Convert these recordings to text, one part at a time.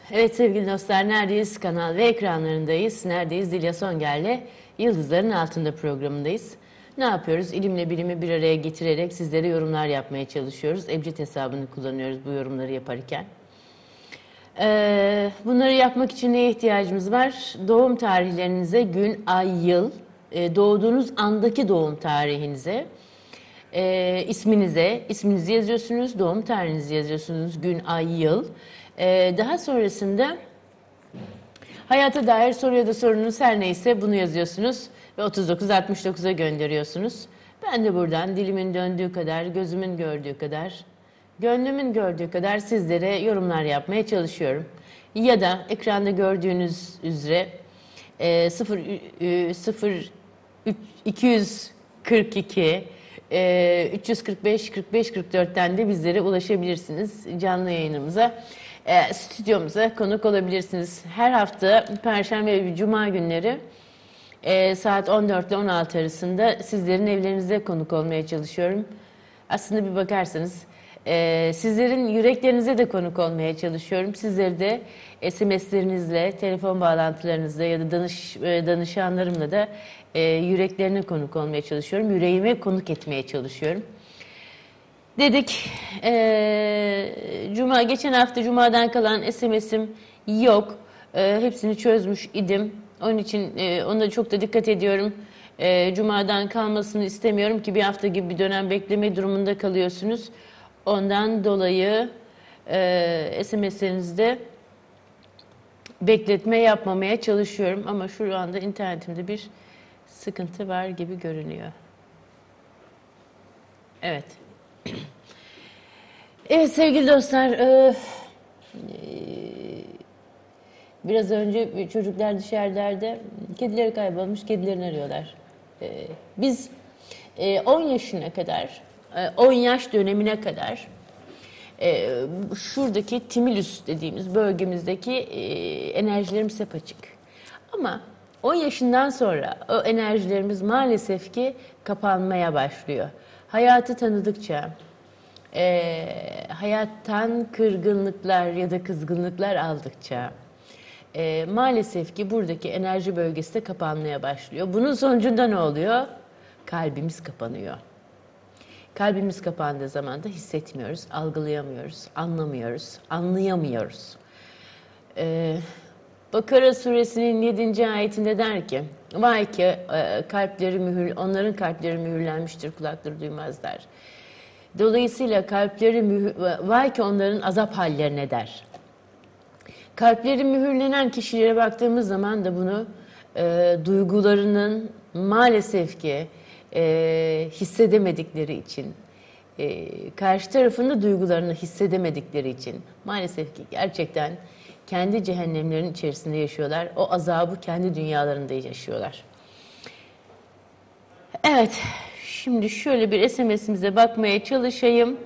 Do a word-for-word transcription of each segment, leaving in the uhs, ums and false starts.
Evet sevgili dostlar, neredeyiz? Kanal ve ekranlarındayız. Neredeyiz? Dilya Songer'le Yıldızların Altında programındayız. Ne yapıyoruz? İlimle bilimi bir araya getirerek sizlere yorumlar yapmaya çalışıyoruz. Ebced hesabını kullanıyoruz bu yorumları yaparken. Ee, bunları yapmak için neye ihtiyacımız var? Doğum tarihlerinize, gün, ay, yıl, e, doğduğunuz andaki doğum tarihinize, e, isminize, isminizi yazıyorsunuz, doğum tarihinizi yazıyorsunuz, gün, ay, yıl. Ee, daha sonrasında hayata dair soru ya da sorunuz her neyse bunu yazıyorsunuz ve otuz dokuz altmış dokuza gönderiyorsunuz. Ben de buradan dilimin döndüğü kadar, gözümün gördüğü kadar, gönlümün gördüğü kadar sizlere yorumlar yapmaya çalışıyorum. Ya da ekranda gördüğünüz üzere e, sıfır iki yüz kırk iki e, üç yüz kırk beş kırk beş kırk dörtten de bizlere ulaşabilirsiniz canlı yayınımıza. E, stüdyomuza konuk olabilirsiniz. Her hafta Perşembe ve Cuma günleri e, saat on dört ile on altı arasında sizlerin evlerinize konuk olmaya çalışıyorum. Aslında bir bakarsanız e, sizlerin yüreklerinize de konuk olmaya çalışıyorum. Sizleri de S M S'lerinizle, telefon bağlantılarınızla ya da danış, e, danışanlarımla da e, yüreklerine konuk olmaya çalışıyorum. Yüreğime konuk etmeye çalışıyorum. Dedik, e, Cuma, geçen hafta Cuma'dan kalan S M S'im yok. E, hepsini çözmüş idim. Onun için e, ona çok da dikkat ediyorum. E, Cuma'dan kalmasını istemiyorum ki bir hafta gibi bir dönem bekleme durumunda kalıyorsunuz. Ondan dolayı e, S M S'lerinizde bekletme yapmamaya çalışıyorum. Ama şu anda internetimde bir sıkıntı var gibi görünüyor. Evet. Evet sevgili dostlar, e, biraz önce çocuklar dışarılarda kedileri kaybolmuş, kedilerini arıyorlar. E, biz e, on yaşına kadar, e, on yaş dönemine kadar e, şuradaki timilus dediğimiz bölgemizdeki e, enerjilerimiz hep açık. Ama on yaşından sonra o enerjilerimiz maalesef ki kapanmaya başlıyor. Hayatı tanıdıkça, E, hayattan kırgınlıklar ya da kızgınlıklar aldıkça e, maalesef ki buradaki enerji bölgesi de kapanmaya başlıyor. Bunun sonucunda ne oluyor? Kalbimiz kapanıyor. Kalbimiz kapandığı zaman da hissetmiyoruz, algılayamıyoruz, anlamıyoruz, anlayamıyoruz. E, Bakara suresinin yedinci ayetinde der ki, vay ki e, kalpleri mühür, onların kalpleri mühürlenmiştir, kulakları duymazlar. Dolayısıyla kalpleri mühür, vay ki onların azap hallerine der. Kalpleri mühürlenen kişilere baktığımız zaman da bunu e, duygularının maalesef ki e, hissedemedikleri için, e, karşı tarafın da duygularını hissedemedikleri için maalesef ki gerçekten kendi cehennemlerin içerisinde yaşıyorlar. O azabı kendi dünyalarında yaşıyorlar. Evet. Şimdi şöyle bir S M S'imize bakmaya çalışayım.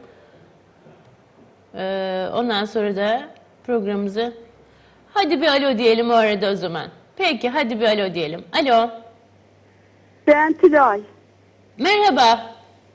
Ee, ondan sonra da programımızı... Hadi bir alo diyelim o arada o zaman. Peki hadi bir alo diyelim. Alo. Ben Tülay. Merhaba.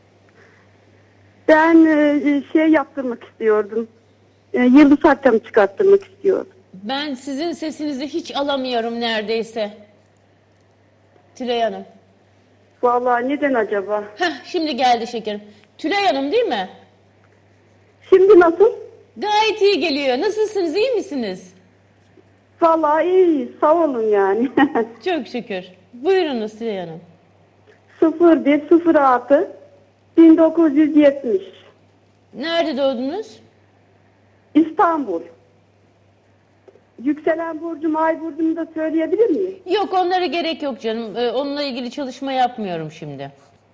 Ben e, şey yaptırmak istiyordum. E, yıldız haritamı çıkarttırmak istiyordum. Ben sizin sesinizi hiç alamıyorum neredeyse. Tülay Hanım. Vallahi neden acaba? Heh, şimdi geldi şekerim. Tülay Hanım değil mi? Şimdi nasıl? Gayet iyi geliyor. Nasılsınız, iyi misiniz? Vallahi iyi, sağ olun yani. Çok şükür. Buyurunuz Tülay Hanım. sıfır bir sıfır altı bin dokuz yüz yetmiş. Nerede doğdunuz? İstanbul. Yükselen burcum, ay burcumu da söyleyebilir miyim? Yok, onlara gerek yok canım. Ee, onunla ilgili çalışma yapmıyorum şimdi.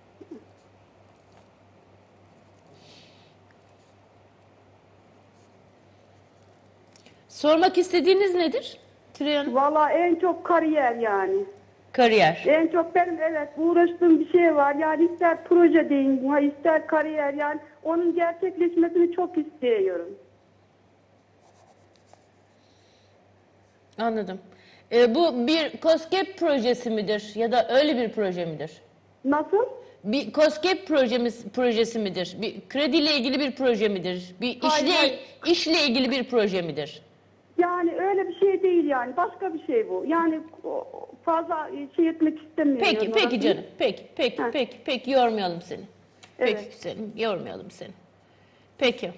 Sormak istediğiniz nedir Tülay Hanım? Vallahi en çok kariyer yani. Kariyer. En çok benim evet uğraştığım bir şey var. Yani ister proje deyin buna, ister kariyer, yani onun gerçekleşmesini çok istiyorum. Anladım. Ee, bu bir KOSGEB projesi midir ya da öyle bir proje midir? Nasıl? Bir KOSGEB projemiz projesi midir? Bir krediyle ilgili bir proje midir? Bir Hayır, işle hayır. işle ilgili bir proje midir? Yani öyle bir şey değil yani. Başka bir şey bu. Yani o- fazla şey etmek istemiyorum. Peki, yani peki orasını. canım. Peki, peki, Heh. peki, peki yormayalım seni. Peki Evet. güzelim, yormayalım seni. Peki.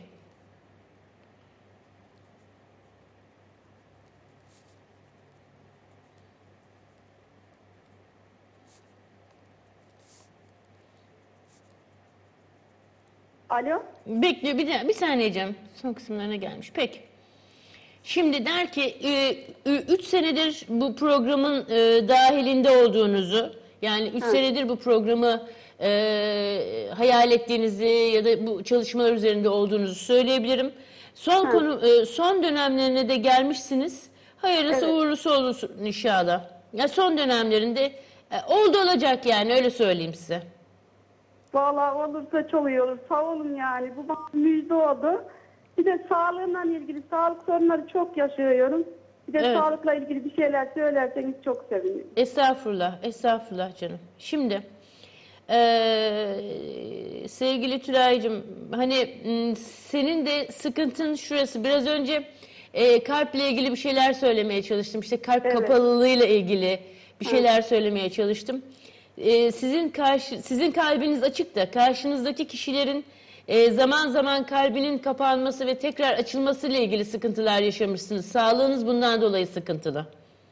Alo? Bekle bir, de, bir saniye canım. Son kısımlarına gelmiş. Peki. Şimdi der ki üç senedir bu programın e, dahilinde olduğunuzu, yani üç Ha. senedir bu programı e, hayal ettiğinizi ya da bu çalışmalar üzerinde olduğunuzu söyleyebilirim. Son Ha. konu e, son dönemlerine de gelmişsiniz. Hayırlısı Evet. uğurlusu olsun inşallah. Ya son dönemlerinde e, oldu olacak yani öyle söyleyeyim size. Vallahi olursa çok iyi olur. Sağ olun yani. Bu bana müjde oldu. Bir de sağlığımla ilgili sağlık sorunları çok yaşıyorum. Bir de Evet. sağlıkla ilgili bir şeyler söylerseniz çok sevinirim. Estağfurullah, estağfurullah canım. Şimdi eee, sevgili Tülay'cığım hani m, senin de sıkıntın şurası. Biraz önce eee, kalple ilgili bir şeyler söylemeye çalıştım. İşte kalp Evet. kapalılığıyla ilgili bir şeyler söylemeye çalıştım. Eee, sizin karşı sizin kalbiniz açık da karşınızdaki kişilerin eee, zaman zaman kalbinin kapanması ve tekrar açılması ile ilgili sıkıntılar yaşamışsınız. Sağlığınız bundan dolayı sıkıntılı.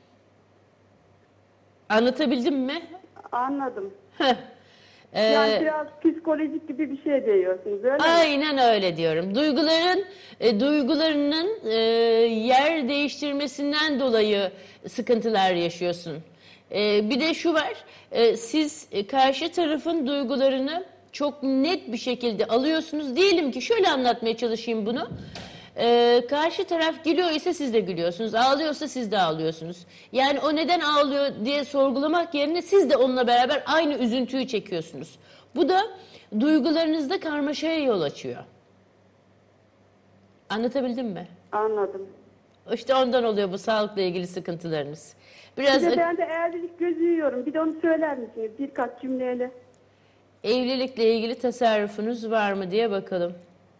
Anlatabildim mi? Anladım. Heh. Ee, Yani biraz psikolojik gibi bir şey diyorsunuz öyle mi? aynen öyle diyorum. Duyguların, e, duygularının e, yer değiştirmesinden dolayı sıkıntılar yaşıyorsun. E, bir de şu var, e, siz e, karşı tarafın duygularını çok net bir şekilde alıyorsunuz. Diyelim ki şöyle anlatmaya çalışayım bunu. Ee, karşı taraf gülüyor ise siz de gülüyorsunuz. Ağlıyorsa siz de ağlıyorsunuz. Yani o neden ağlıyor diye sorgulamak yerine siz de onunla beraber aynı üzüntüyü çekiyorsunuz. Bu da duygularınızda karmaşaya yol açıyor. Anlatabildim mi? Anladım. İşte ondan oluyor bu sağlıkla ilgili sıkıntılarınız. Biraz Bir de ben de evlilik gözüyorum. Bir de onu söyler misiniz birkaç cümleyle? evlilikle ilgili tasarrufunuz var mı diye bakalım.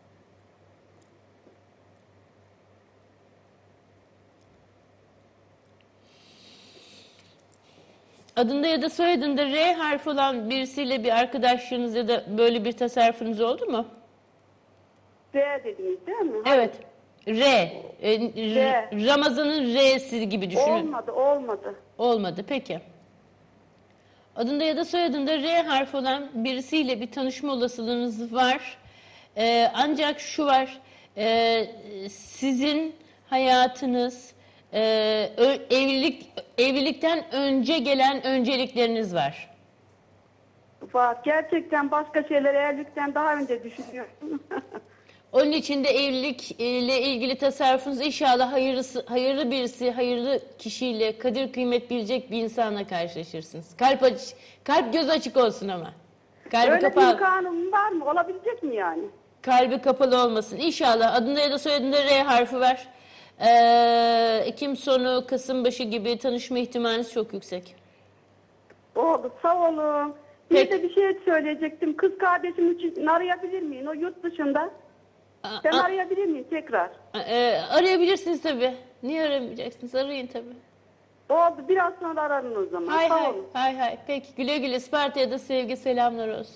Adında ya da soyadında R harfi olan birisiyle bir arkadaşlığınız ya da böyle bir tasarrufunuz oldu mu? R dediniz değil mi? Evet. R. E, R- R. Ramazan'ın R'si gibi düşünün. Olmadı, olmadı. Olmadı. Peki. Adında ya da soyadında R harfi olan birisiyle bir tanışma olasılığınız var. Ee, ancak şu var. e, sizin hayatınız e, ö- evlilik evlilikten önce gelen öncelikleriniz var. Var. Gerçekten başka şeyler evlilikten daha önce düşünüyorum. Onun için de evlilikle ilgili tasarrufunuz inşallah hayırlısı, hayırlı birisi, hayırlı kişiyle kadir kıymet bilecek bir insanla karşılaşırsınız. Kalp aç, kalp göz açık olsun ama. Kalbi Öyle bir kapalı, imkanım var mı? Olabilecek mi yani? kalbi kapalı olmasın. İnşallah adında ya da soyadında R harfi var. Ee, Ekim sonu, Kasım başı gibi tanışma ihtimaliniz çok yüksek. Oldu. Sağ olun. Bir Peki. de bir şey söyleyecektim. Kız kardeşim için arayabilir miyim? O yurt dışında. Aa, Ben aa, arayabilir miyim tekrar? e, arayabilirsiniz tabii. Niye aramayacaksınız? Arayın tabii. Oldu. Biraz sonra ararım o zaman. Hay Sağ hay, olun. hay hay. Peki güle güle. Isparta'ya da sevgi selamlar olsun.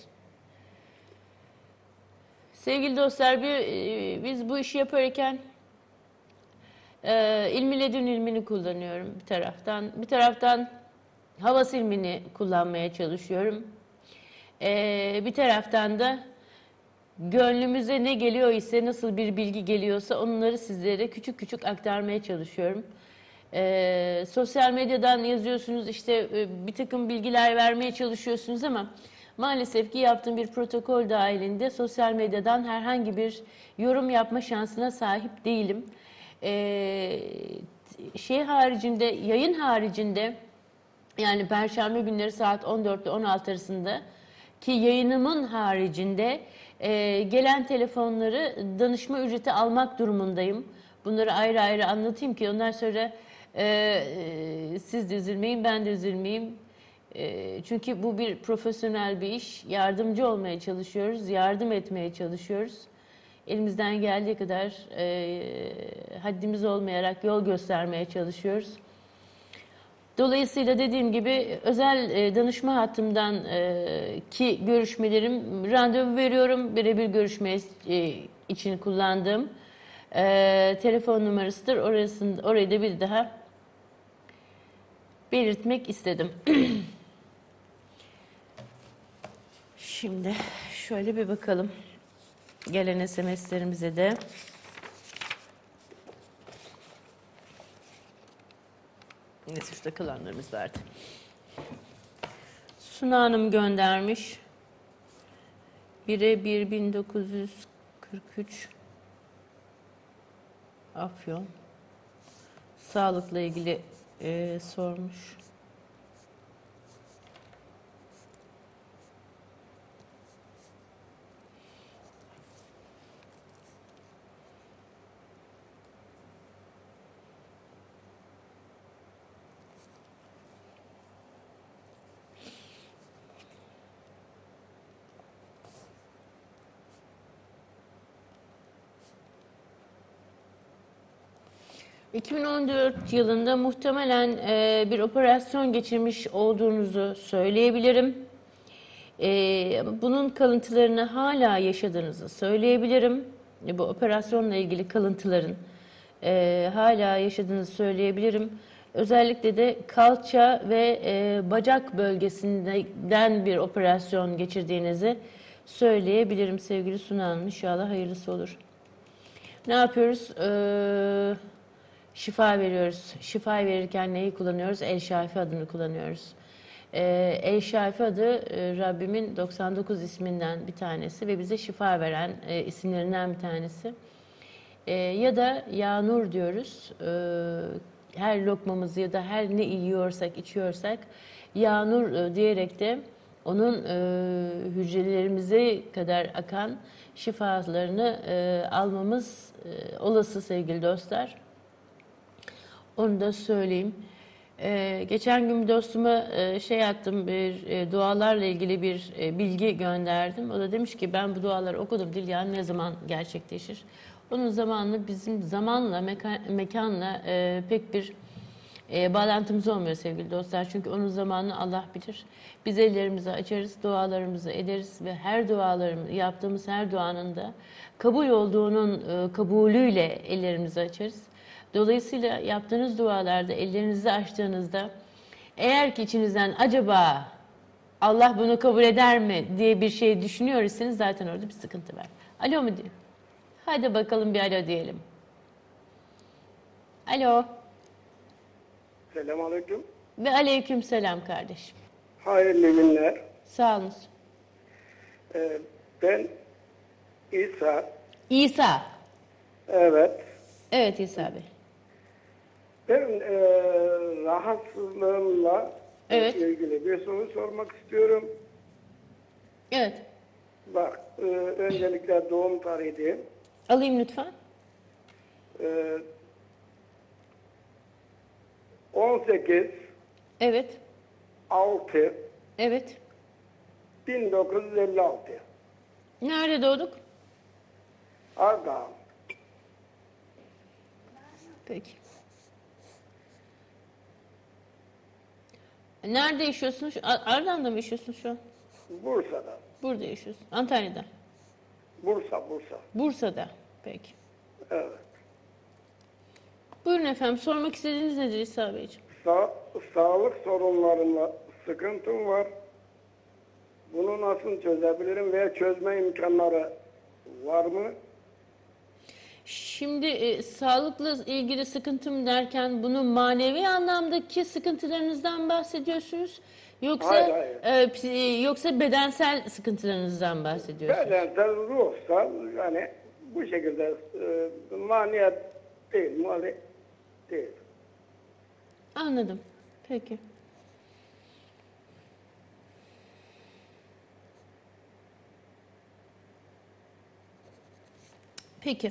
Sevgili dostlar, bir, e, biz bu işi yaparken e, ilmi ledün ilmini kullanıyorum bir taraftan. Bir taraftan havas ilmini kullanmaya çalışıyorum. E, bir taraftan da gönlümüze ne geliyor ise, nasıl bir bilgi geliyorsa onları sizlere küçük küçük aktarmaya çalışıyorum. E, sosyal medyadan yazıyorsunuz, işte e, bir takım bilgiler vermeye çalışıyorsunuz ama maalesef ki yaptığım bir protokol dahilinde sosyal medyadan herhangi bir yorum yapma şansına sahip değilim. Ee, şey haricinde, yayın haricinde, yani Perşembe günleri saat on dört ile on altı arasında ki yayınımın haricinde e, gelen telefonları danışma ücreti almak durumundayım. Bunları ayrı ayrı anlatayım ki ondan sonra e, e, siz de üzülmeyin, ben de üzülmeyeyim. E, çünkü bu bir profesyonel bir iş. Yardımcı olmaya çalışıyoruz, yardım etmeye çalışıyoruz. elimizden geldiği kadar e, haddimiz olmayarak yol göstermeye çalışıyoruz. Dolayısıyla dediğim gibi özel e, danışma hattımdan e, ki görüşmelerim, randevu veriyorum. Birebir görüşme e, için kullandığım e, telefon numarasıdır. Orasını, orayı da bir daha belirtmek istedim. Şimdi şöyle bir bakalım gelen S M S'lerimize de. Neyse şurada kalanlarımız vardı. Suna Hanım göndermiş. bire bir bin dokuz yüz kırk üç Afyon. Sağlıkla ilgili e, sormuş. iki bin on dört yılında muhtemelen e, bir operasyon geçirmiş olduğunuzu söyleyebilirim. E, bunun kalıntılarını hala yaşadığınızı söyleyebilirim. E, bu operasyonla ilgili kalıntıların e, hala yaşadığınızı söyleyebilirim. Özellikle de kalça ve e, bacak bölgesinden bir operasyon geçirdiğinizi söyleyebilirim sevgili Suna Hanım. İnşallah hayırlısı olur. Ne yapıyoruz? Eee... Şifa veriyoruz. Şifa verirken neyi kullanıyoruz? El Şafi adını kullanıyoruz. Ee, El Şafi adı e, Rabbimin doksan dokuz isminden bir tanesi ve bize şifa veren e, isimlerinden bir tanesi. E, ya da Ya Nur diyoruz. E, her lokmamızı ya da her ne yiyorsak, içiyorsak Ya Nur e, diyerek de onun e, hücrelerimize kadar akan şifalarını e, almamız e, olası sevgili dostlar. Onu da söyleyeyim. Ee, geçen gün bir dostuma e, şey attım, bir e, dualarla ilgili bir e, bilgi gönderdim. O da demiş ki ben bu duaları okudum, Dilya ne zaman gerçekleşir? Onun zamanla bizim zamanla, meka mekanla e, pek bir e, bağlantımız olmuyor sevgili dostlar. Çünkü onun zamanını Allah bilir. Biz ellerimizi açarız, dualarımızı ederiz ve her dualarımız, yaptığımız her duanın da kabul olduğunun e, kabulüyle ellerimizi açarız. Dolayısıyla yaptığınız dualarda ellerinizi açtığınızda eğer ki içinizden acaba Allah bunu kabul eder mi diye bir şey düşünüyorsanız zaten orada bir sıkıntı var. Alo mu diyor? Hadi bakalım bir alo diyelim. Alo. Selamünaleyküm. Ve aleyküm selam kardeşim. Hayırlı günler. Sağ olun. Ee, ben İsa. İsa. Evet. Evet İsa Bey. Ben e, rahatsızlığımla Evet. ilgili bir soru sormak istiyorum. Evet. Bak, e, öncelikle doğum tarihi. Alayım lütfen. E, on sekiz Evet. altı Evet. bin dokuz yüz elli altı. Nerede doğduk? Ardahan. Peki. Nerede yaşıyorsun? Şu- Ar- Ardahan'da mı yaşıyorsun şu an? Bursa'da. Burada yaşıyorsun. Antalya'da. Bursa, Bursa. Bursa'da. Peki. Evet. Buyurun efendim. Sormak istediğiniz nedir İsa Beyciğim? Sa sağlık sorunlarımla sıkıntım var. Bunu nasıl çözebilirim veya çözme imkanları var mı? Şimdi e, sağlıkla ilgili sıkıntım derken bunu manevi anlamdaki sıkıntılarınızdan bahsediyorsunuz? Yoksa Hayır, hayır. e, psi- yoksa bedensel sıkıntılarınızdan bahsediyorsunuz? Bedensel, ruhsal, yani bu şekilde e, maniyet değil, mali değil. Anladım. Peki. Peki.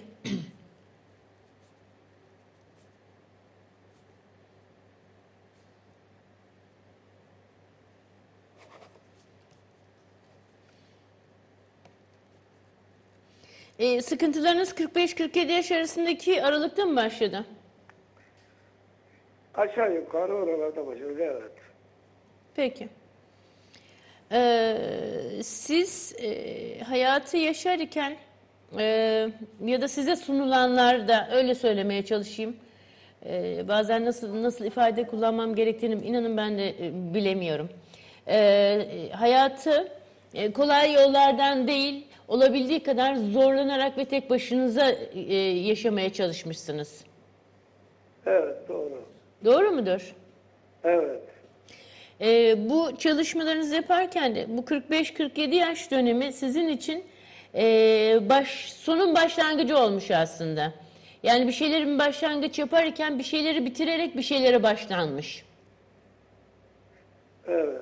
E, sıkıntılarınız kırk beş kırk yedi yaş arasındaki aralıkta mı başladı? Aşağı yukarı oralarda başladı, evet. Peki. Ee, siz e, hayatı yaşarken e, ya da size sunulanlar da öyle söylemeye çalışayım. Ee, bazen nasıl nasıl ifade kullanmam gerektiğini inanın ben de e, bilemiyorum. Ee, hayatı e, kolay yollardan değil, olabildiği kadar zorlanarak ve tek başınıza e, yaşamaya çalışmışsınız. Evet, doğru. Doğru mudur? Evet. Ee, bu çalışmalarınızı yaparken de bu kırk beş kırk yedi yaş dönemi sizin için e, baş, sonun başlangıcı olmuş aslında. Yani bir şeylerin başlangıç yaparken bir şeyleri bitirerek bir şeylere başlanmış. Evet.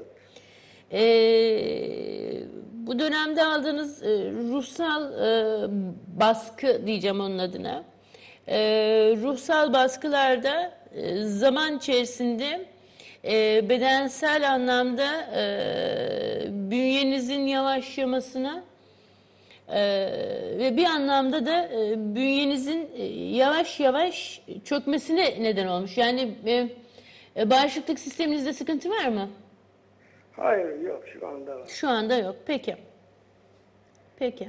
Ee, bu dönemde aldığınız e, ruhsal e, baskı diyeceğim onun adına. E, ruhsal baskılarda e, zaman içerisinde e, bedensel anlamda e, bünyenizin yavaşlamasına e, ve bir anlamda da e, bünyenizin e, yavaş yavaş çökmesine neden olmuş. Yani e, e, bağışıklık sisteminizde sıkıntı var mı? Hayır, yok şu anda var. Şu anda yok. Peki. Peki.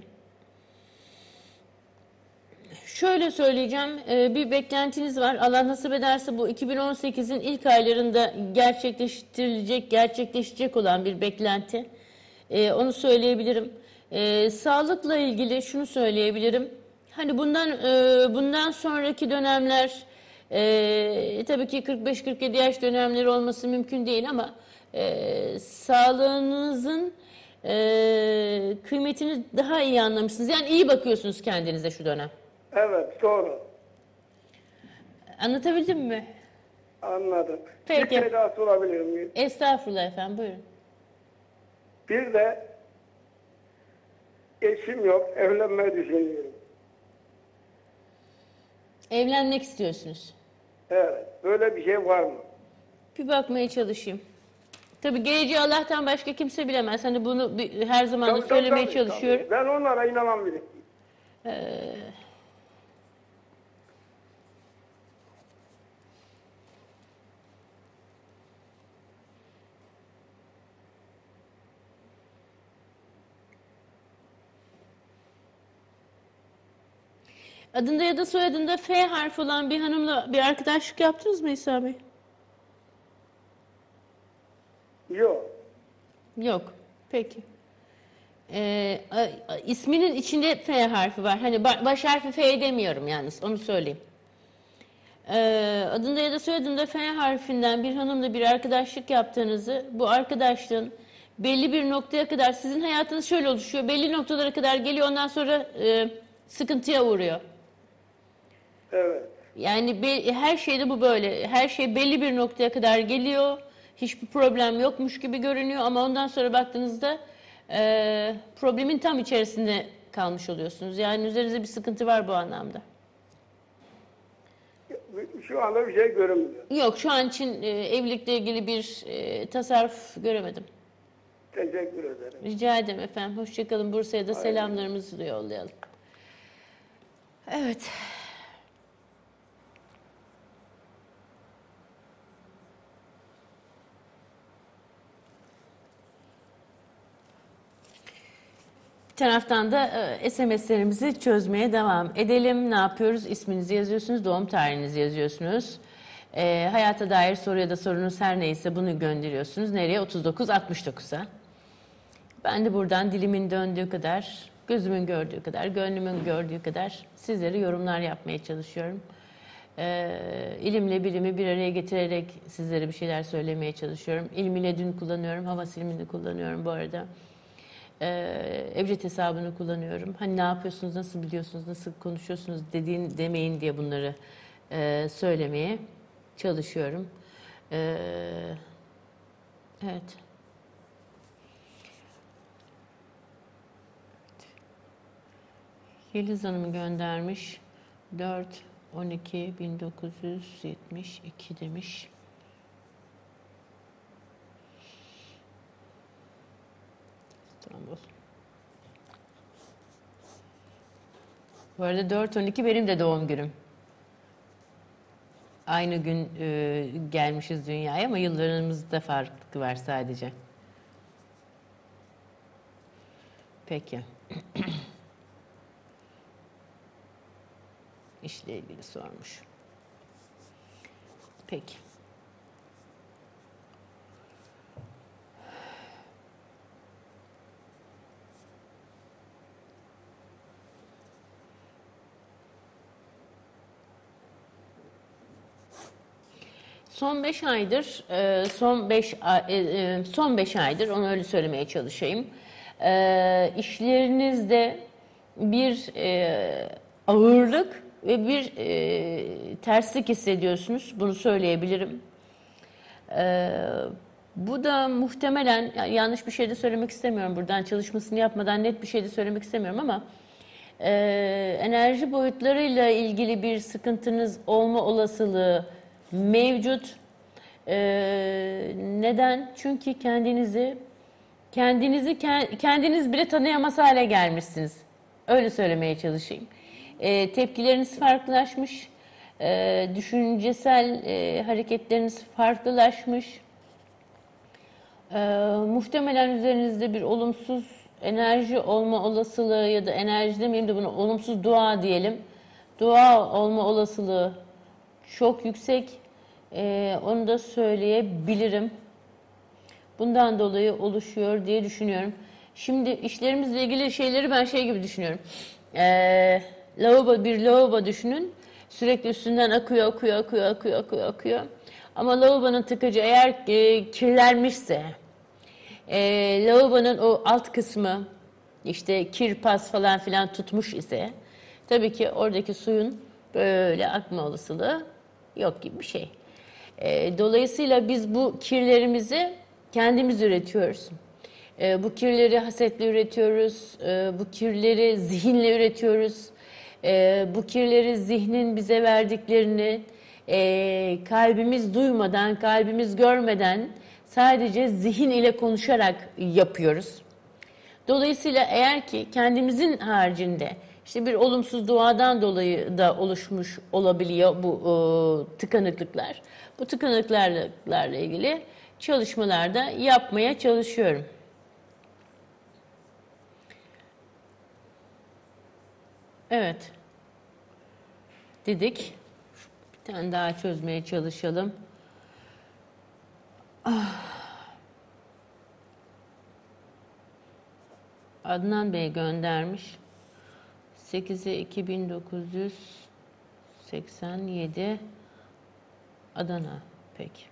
Şöyle söyleyeceğim, e, bir beklentiniz var. Allah nasip ederse bu iki bin on sekizin ilk aylarında gerçekleştirilecek, gerçekleşecek olan bir beklenti. E, Onu söyleyebilirim. E, Sağlıkla ilgili şunu söyleyebilirim. Hani bundan e, bundan sonraki dönemler e, tabii ki kırk beş kırk yedi yaş dönemleri olması mümkün değil ama e, sağlığınızın e, kıymetini daha iyi anlamışsınız. Yani iyi bakıyorsunuz kendinize şu dönem. Evet, doğru. Anlatabildim mi? Anladım. Peki. Bir şey daha sorabilir miyim? Estağfurullah efendim, buyurun. Bir de eşim yok, evlenmeyi düşünüyorum. Evlenmek istiyorsunuz. Evet, böyle bir şey var mı? Bir bakmaya çalışayım. Tabii geleceği Allah'tan başka kimse bilemez. Hani bunu bir- her zaman da Tabii, tabii, söylemeye tabii, çalışıyorum. tabii. Ben onlara inanan biriyim. Adında ya da soyadında F harfi olan bir hanımla bir arkadaşlık yaptınız mı İsa Bey? Yok. Yok. Peki. Ee, a- a- isminin içinde F harfi var. Hani ba- baş harfi F demiyorum yalnız. Onu söyleyeyim. Ee, adında ya da soyadında F harfinden bir hanımla bir arkadaşlık yaptığınızı, bu arkadaşlığın belli bir noktaya kadar sizin hayatınız şöyle oluşuyor. Belli noktalara kadar geliyor, ondan sonra e, sıkıntıya uğruyor. Evet. Yani be- her şeyde bu böyle. Her şey belli bir noktaya kadar geliyor. Hiçbir problem yokmuş gibi görünüyor ama ondan sonra baktığınızda e, problemin tam içerisinde kalmış oluyorsunuz. Yani üzerinizde bir sıkıntı var bu anlamda. Şu anda bir şey görünmüyor. Yok, şu an için e, evlilikle ilgili bir e, tasarruf göremedim. Teşekkür ederim. Rica ederim efendim. Hoşçakalın. Bursa'ya da Aynen. selamlarımızı da yollayalım. Evet. Bir taraftan da e, S M S'lerimizi çözmeye devam edelim. Ne yapıyoruz? İsminizi yazıyorsunuz, doğum tarihinizi yazıyorsunuz. E, hayata dair soru ya da sorunuz her neyse bunu gönderiyorsunuz. Nereye? otuz dokuz altmış dokuz'a. Ben de buradan dilimin döndüğü kadar, gözümün gördüğü kadar, gönlümün gördüğü kadar sizlere yorumlar yapmaya çalışıyorum. Ee, ilimle bilimi bir araya getirerek sizlere bir şeyler söylemeye çalışıyorum. İlmiyle dün kullanıyorum, hava silimini kullanıyorum bu arada. Ee, Ebced hesabını kullanıyorum. Hani ne yapıyorsunuz, nasıl biliyorsunuz, nasıl konuşuyorsunuz dediğin demeyin diye bunları e, söylemeye çalışıyorum. Ee, evet. Yeliz Hanım göndermiş. dört on iki bin dokuz yüz yetmiş iki demiş. İstanbul. Bu arada dört on iki benim de doğum günüm. Aynı gün e, gelmişiz dünyaya ama yıllarımızda farklılık var sadece. Peki. İşle ilgili sormuş. Peki. Son beş aydır, e, son beş e, e, son beş aydır, onu öyle söylemeye çalışayım. E, işlerinizde bir e, ağırlık ve bir e, terslik hissediyorsunuz. Bunu söyleyebilirim. E, bu da muhtemelen, yani yanlış bir şey de söylemek istemiyorum buradan, çalışmasını yapmadan net bir şey de söylemek istemiyorum ama e, enerji boyutlarıyla ilgili bir sıkıntınız olma olasılığı mevcut. Ee, neden? Çünkü kendinizi kendinizi kendiniz bile tanıyamaz hale gelmişsiniz. Öyle söylemeye çalışayım. Ee, tepkileriniz farklılaşmış, ee, düşüncesel e, hareketleriniz farklılaşmış. Ee, muhtemelen üzerinizde bir olumsuz enerji olma olasılığı ya da enerji demeyeyim de buna olumsuz dua diyelim. Dua olma olasılığı çok yüksek. Ee, onu da söyleyebilirim. Bundan dolayı oluşuyor diye düşünüyorum. Şimdi işlerimizle ilgili şeyleri ben şey gibi düşünüyorum. Ee, lavabo, bir lavabo düşünün. Sürekli üstünden akıyor, akıyor, akıyor, akıyor, akıyor, akıyor. Ama lavabonun tıkacı eğer e, kirlenmişse, e, lavabonun o alt kısmı işte kir, pas falan filan tutmuş ise, tabii ki oradaki suyun böyle akma olasılığı yok gibi bir şey. E, dolayısıyla biz bu kirlerimizi kendimiz üretiyoruz. E, bu kirleri hasetle üretiyoruz, e, bu kirleri zihinle üretiyoruz. E, bu kirleri zihnin bize verdiklerini e, kalbimiz duymadan, kalbimiz görmeden sadece zihin ile konuşarak yapıyoruz. Dolayısıyla eğer ki kendimizin haricinde işte bir olumsuz duadan dolayı da oluşmuş olabiliyor bu e, tıkanıklıklar. Bu tıkanıklıklarla ilgili çalışmalarda yapmaya çalışıyorum. Evet. Dedik. Bir tane daha çözmeye çalışalım. Ah. Adnan Bey göndermiş. sekize iki bin dokuz yüz seksen yedi Adana. Peki.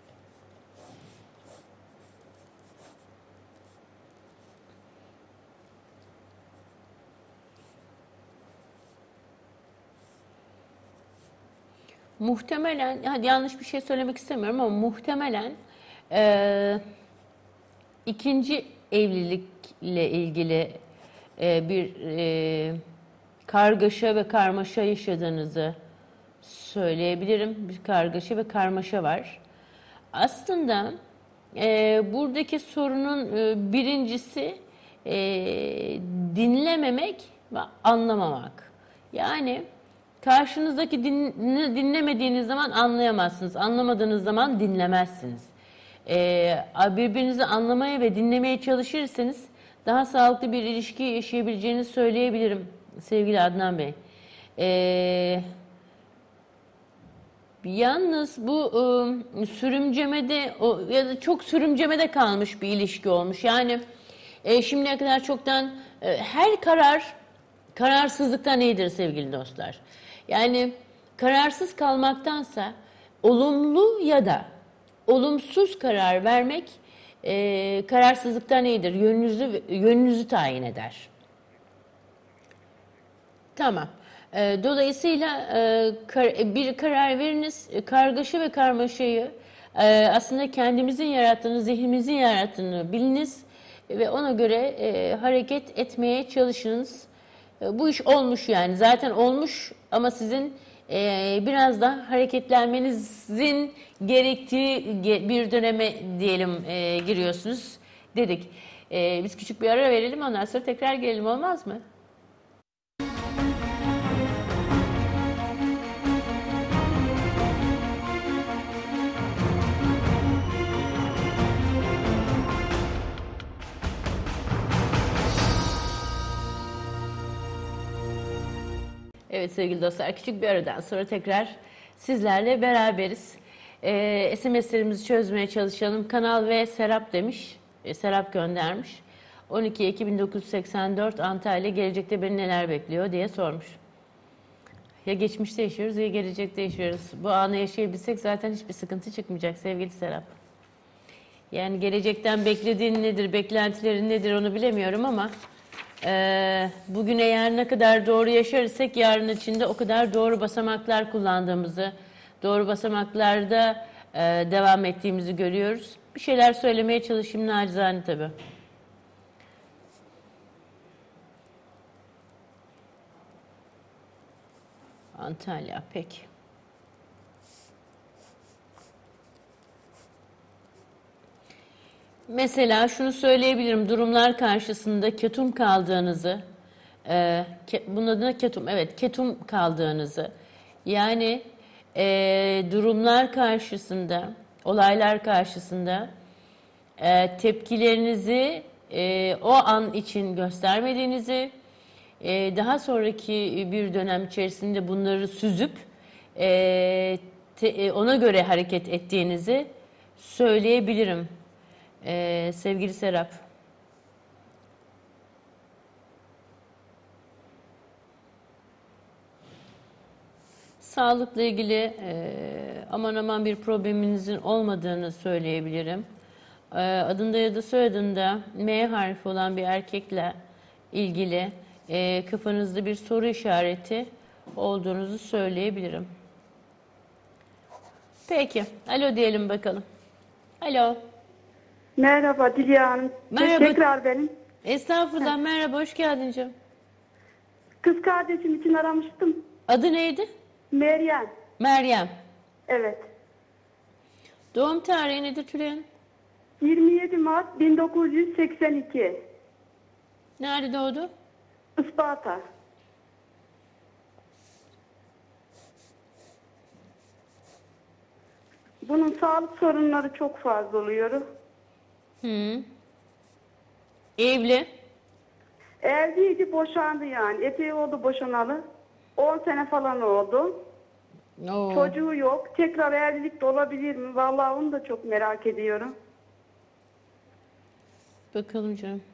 Muhtemelen, hadi yanlış bir şey söylemek istemiyorum ama muhtemelen e, ikinci evlilikle ilgili e, bir e, kargaşa ve karmaşa yaşadığınızı söyleyebilirim. Bir kargaşa ve karmaşa var. Aslında e, buradaki sorunun e, birincisi e, dinlememek ve anlamamak. Yani karşınızdaki din, dinlemediğiniz zaman anlayamazsınız. Anlamadığınız zaman dinlemezsiniz. E, birbirinizi anlamaya ve dinlemeye çalışırsanız daha sağlıklı bir ilişki yaşayabileceğinizi söyleyebilirim sevgili Adnan Bey. Eee Yalnız bu e, sürümcemede o, ya da çok sürümcemede kalmış bir ilişki olmuş. Yani e, şimdiye kadar çoktan e, her karar kararsızlıktan iyidir sevgili dostlar. Yani kararsız kalmaktansa olumlu ya da olumsuz karar vermek e, kararsızlıktan iyidir. Yönünüzü yönünüzü tayin eder. Tamam. E, Dolayısıyla e, bir karar veriniz, e, kargaşa ve karmaşayı e, aslında kendimizin yarattığını, zihnimizin yarattığını biliniz ve ona göre e, hareket etmeye çalışınız. E, bu iş olmuş yani, zaten olmuş ama sizin e, biraz da hareketlenmenizin gerektiği bir döneme diyelim e, giriyorsunuz dedik. E, biz küçük bir ara verelim, ondan sonra tekrar gelelim, olmaz mı? Evet sevgili dostlar, küçük bir aradan sonra tekrar sizlerle beraberiz. Ee, S M S'lerimizi çözmeye çalışalım. Kanal ve Serap demiş, e, Serap göndermiş. on iki Ekim bin dokuz yüz seksen dört Antalya, gelecekte beni neler bekliyor diye sormuş. Ya geçmişte yaşıyoruz ya gelecekte yaşıyoruz. Bu anı yaşayabilsek zaten hiçbir sıkıntı çıkmayacak sevgili Serap. Yani gelecekten beklediğin nedir, beklentilerin nedir onu bilemiyorum ama e, bugün eğer ne kadar doğru yaşarsak yarın içinde o kadar doğru basamaklar kullandığımızı, doğru basamaklarda e, devam ettiğimizi görüyoruz. Bir şeyler söylemeye çalışayım nacizane tabii. Antalya, peki. Mesela şunu söyleyebilirim, durumlar karşısında ketum kaldığınızı, e, ke, bunun adına ketum, evet ketum kaldığınızı, yani e, durumlar karşısında, olaylar karşısında e, tepkilerinizi e, o an için göstermediğinizi, e, daha sonraki bir dönem içerisinde bunları süzüp e, te, e, ona göre hareket ettiğinizi söyleyebilirim. Ee, sevgili Serap. Sağlıkla ilgili e, aman aman bir probleminizin olmadığını söyleyebilirim. E, adında ya da soyadında M harfi olan bir erkekle ilgili e, kafanızda bir soru işareti olduğunuzu söyleyebilirim. Peki. Alo diyelim bakalım. Alo. Merhaba Dilya Hanım. Merhaba. Tekrar benim. Estağfurullah. Merhaba. Hoş geldin canım. Kız kardeşim için aramıştım. Adı neydi? Meryem. Meryem. Evet. Doğum tarihi nedir Tülin? yirmi yedi Mart bin dokuz yüz seksen iki. Nerede doğdu? Isparta. Bunun sağlık sorunları çok fazla oluyor. Hı. Evli. Evliydi, boşandı yani. Epey oldu boşanalı. on sene falan oldu. Oo. Çocuğu yok. Tekrar evlilik de olabilir mi? Vallahi onu da çok merak ediyorum. Bakalım canım.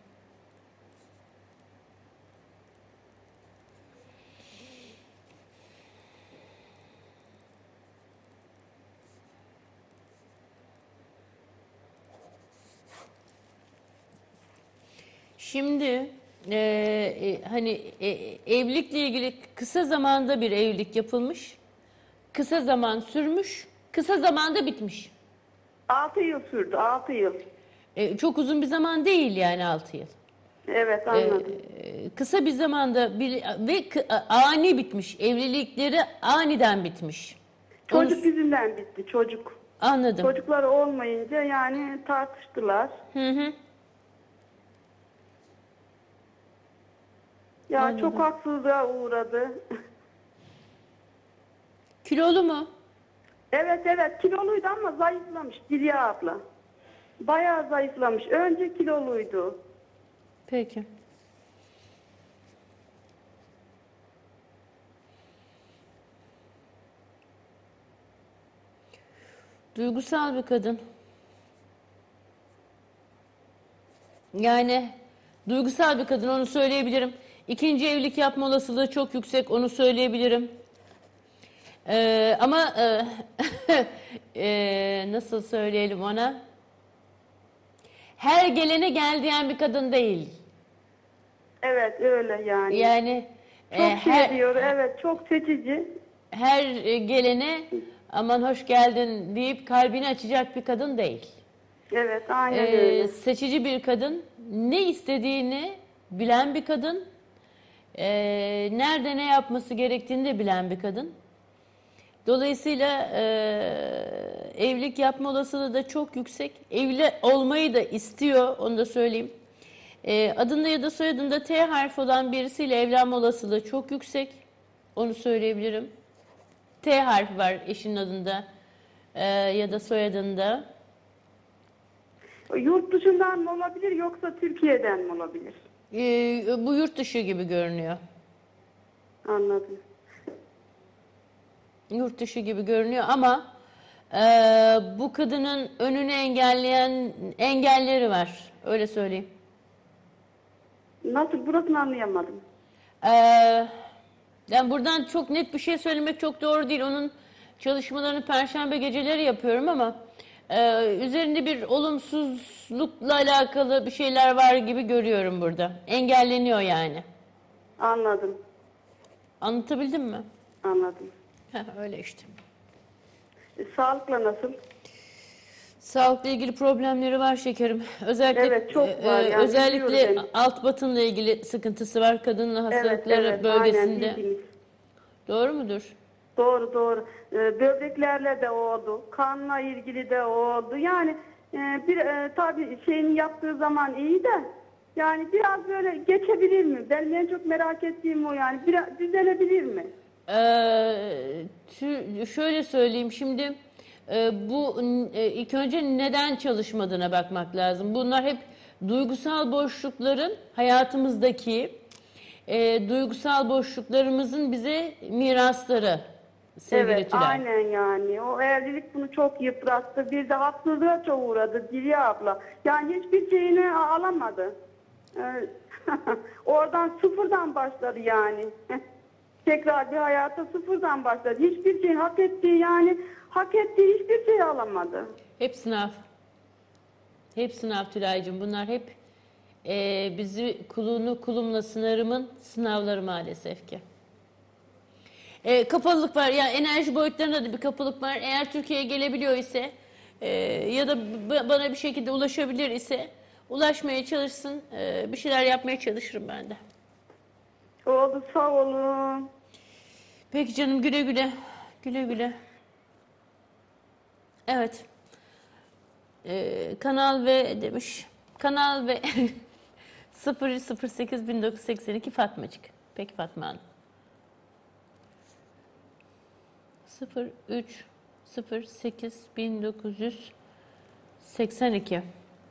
Şimdi e, e, hani e, evlilikle ilgili kısa zamanda bir evlilik yapılmış. Kısa zaman sürmüş. Kısa zamanda bitmiş. altı yıl sürdü. altı yıl. E, çok uzun bir zaman değil yani altı yıl. Evet, anladım. E, kısa bir zamanda bir ve kı- ani bitmiş. Evlilikleri aniden bitmiş. Çocuk Onu- yüzünden bitti. Çocuk. Anladım. Çocukları olmayınca yani tartıştılar. Hı hı. Ya Anladım. çok haksızlığa uğradı. Kilolu mu? Evet evet, kiloluydu ama zayıflamış Dilya abla. Bayağı zayıflamış. Önce kiloluydu. Peki. Duygusal bir kadın. Yani duygusal bir kadın, onu söyleyebilirim. İkinci evlilik yapma olasılığı çok yüksek, onu söyleyebilirim. Ee, ama e, e, nasıl söyleyelim ona? Her gelene gel diyen bir kadın değil. Evet öyle yani. Yani çok e, şey her diyor. Evet, çok seçici. her e, gelene aman hoş geldin deyip kalbini açacak bir kadın değil. Evet, aynen Ee, öyle. seçici bir kadın, ne istediğini bilen bir kadın, ee, nerede ne yapması gerektiğini de bilen bir kadın. Dolayısıyla ee, evlilik yapma olasılığı da çok yüksek. Evli olmayı da istiyor, onu da söyleyeyim. Ee, adında ya da soyadında T harfi olan birisiyle evlenme olasılığı çok yüksek. Onu söyleyebilirim. T harfi var eşinin adında ee, ya da soyadında. Yurt dışından mı olabilir yoksa Türkiye'den mi olabilir? Ee, bu yurt dışı gibi görünüyor. Anladım. Yurt dışı gibi görünüyor ama e, bu kadının önünü engelleyen engelleri var. Öyle söyleyeyim. Nasıl, burasını anlayamadım. Ee, yani buradan çok net bir şey söylemek çok doğru değil. Onun çalışmalarını Perşembe geceleri yapıyorum ama e, üzerinde bir olumsuzlukla alakalı bir şeyler var gibi görüyorum burada. Engelleniyor yani. Anladım. Anlatabildim mi? Anladım. Heh, öyle işte. E, sağlıkla nasıl? Sağlıkla ilgili problemleri var şekerim. Özellikle Evet, çok e, var. Yani özellikle biliyorum ben. alt batınla ilgili sıkıntısı var kadının Evet, hastalıkları evet. bölgesinde. Aynen bildiğiniz. Doğru mudur? Doğru doğru. Ee, böbreklerle de oldu. Kanla ilgili de oldu. Yani e, bir e, tabii şeyini yaptığı zaman iyi de yani biraz böyle geçebilir mi? Benim en çok merak ettiğim o yani. Biraz düzelebilir mi? Ee, tü- şöyle söyleyeyim şimdi e, bu e, ilk önce neden çalışmadığına bakmak lazım. Bunlar hep duygusal boşlukların hayatımızdaki e, duygusal boşluklarımızın bize mirasları sevgili Evet, Tülay. aynen yani. O evlilik bunu çok yıprattı. Bir de haksızlığa çok uğradı Dilya abla. Yani hiçbir şeyini a- alamadı. Ee, Oradan sıfırdan başladı yani. Tekrar bir hayata sıfırdan başladı. Hiçbir şey hak ettiği yani hak ettiği hiçbir şey alamadı. Hep sınav. Hep sınav Tülay'cığım. Bunlar hep e, bizi kulunu kulumla sınırımın sınavları maalesef ki. E, kapalılık var. Yani enerji boyutlarında da bir kapalılık var. Eğer Türkiye'ye gelebiliyor ise e, ya da b- bana bir şekilde ulaşabilir ise ulaşmaya çalışsın. E, bir şeyler yapmaya çalışırım ben de. Oldu, sağ olun. Peki canım, güle güle. Güle güle. Evet. E, Kanal V demiş. Kanal V sıfır sıfır sekiz bin dokuz yüz seksen iki Fatmacık. Peki Fatma Hanım. sıfır üç sıfır sekiz bin dokuz yüz seksen iki.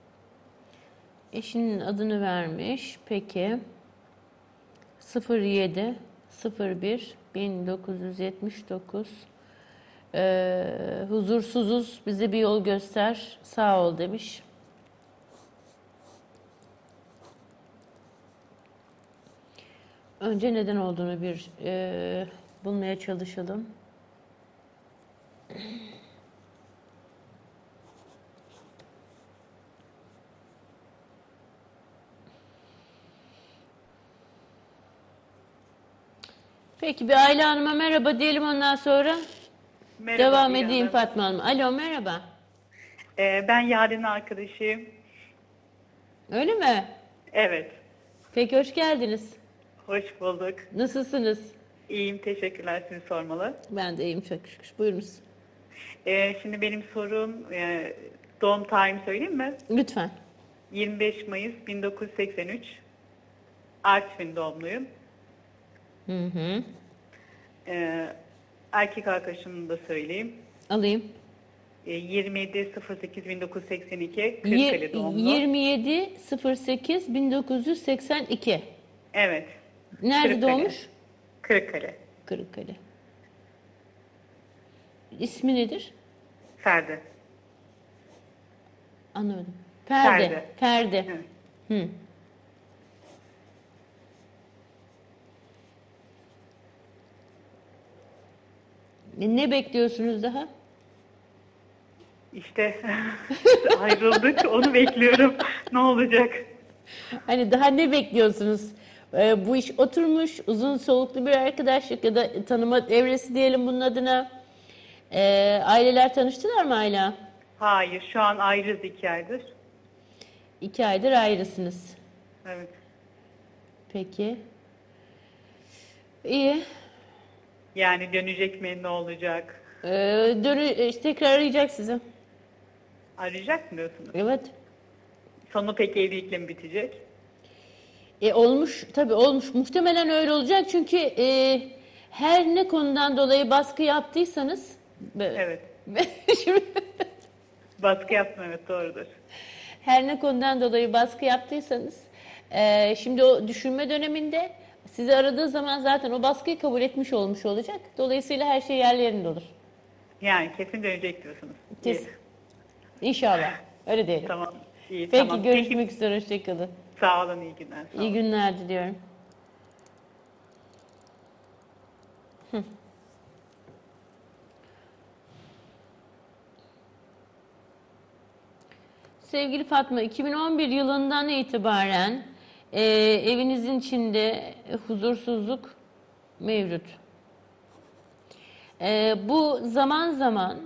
Eşinin adını vermiş. Peki. sıfır yedi sıfır bir bin dokuz yüz yetmiş dokuz. Ee, huzursuzuz. Bize bir yol göster. Sağ ol demiş. Önce neden olduğunu bir e, bulmaya çalışalım. Peki, bir Ayla Hanım'a merhaba diyelim, ondan sonra Merhaba devam Dilya edeyim Hanım. Fatma Hanım. Alo, merhaba. Ee, ben Yaren'in arkadaşıyım. Öyle mi? Evet, Peki, hoş geldiniz. hoş bulduk. Nasılsınız? İyiyim, teşekkürler, sizi sormalı. Ben de iyiyim çok şükür. Buyurunuz. Ee, şimdi benim sorum, e, doğum tarihimi söyleyeyim mi? Lütfen. yirmi beş Mayıs bin dokuz yüz seksen üç. Artvin doğumluyum. Hı hı. Ee, erkek arkadaşımı da söyleyeyim. Alayım. Ee, yirmi yedi sıfır sekiz bin dokuz yüz seksen iki, Yir- Kırıkkale doğumlu. yirmi yedi sıfır sekiz bin dokuz yüz seksen iki. Evet, Nerede Kırıkkale. doğmuş? Kırıkkale. Kırıkkale. İsmi nedir? Ferdi. Anlamadım. Perde. Perde. Perde. Evet. Hı. E, Ne bekliyorsunuz daha? İşte ayrıldık, onu bekliyorum. Ne olacak? Hani daha ne bekliyorsunuz? Ee, bu iş oturmuş, uzun soluklu bir arkadaşlık ya da tanıma evresi diyelim bunun adına. Ee, aileler tanıştılar mı Ayla? Hayır, şu an ayrıyız iki aydır. İki aydır ayrısınız. Evet. Peki. İyi. Yani dönecek mi, ne olacak? Ee, dönü e, tekrar arayacak sizi. Arayacak mı diyorsunuz? Evet. Sonu pek evlilikle mi bitecek? E, olmuş, tabii olmuş. Muhtemelen öyle olacak çünkü e, her ne konudan dolayı baskı yaptıysanız... Evet. Şimdi- Baskı yaptım, evet, doğrudur. Her ne konudan dolayı baskı yaptıysanız, e, şimdi o düşünme döneminde Sizi aradığı zaman zaten o baskıyı kabul etmiş olmuş olacak. Dolayısıyla her şey yerli yerinde olur. Yani kesin dönecek diyorsunuz. Kesin. İyi. İnşallah. Öyle diyelim. Tamam. İyi, Peki tamam. görüşmek Peki, üzere. Hoşçakalın. sağ olun, iyi günler. Sağ İyi olun. günler diliyorum. Hı. Sevgili Fatma, iki bin on bir yılından itibaren e, evinizin içinde huzursuzluk mevcut. E, bu zaman zaman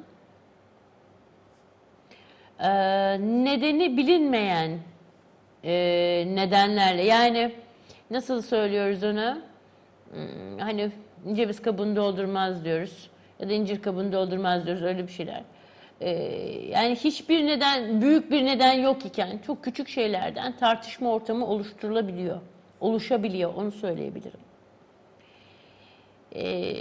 e, nedeni bilinmeyen e, nedenlerle, yani nasıl söylüyoruz ona? Hmm, hani ceviz kabuğunu doldurmaz diyoruz ya da incir kabuğunu doldurmaz diyoruz, öyle bir şeyler. Ee, yani hiçbir neden, büyük bir neden yok iken çok küçük şeylerden tartışma ortamı oluşturulabiliyor, oluşabiliyor, onu söyleyebilirim. Ee,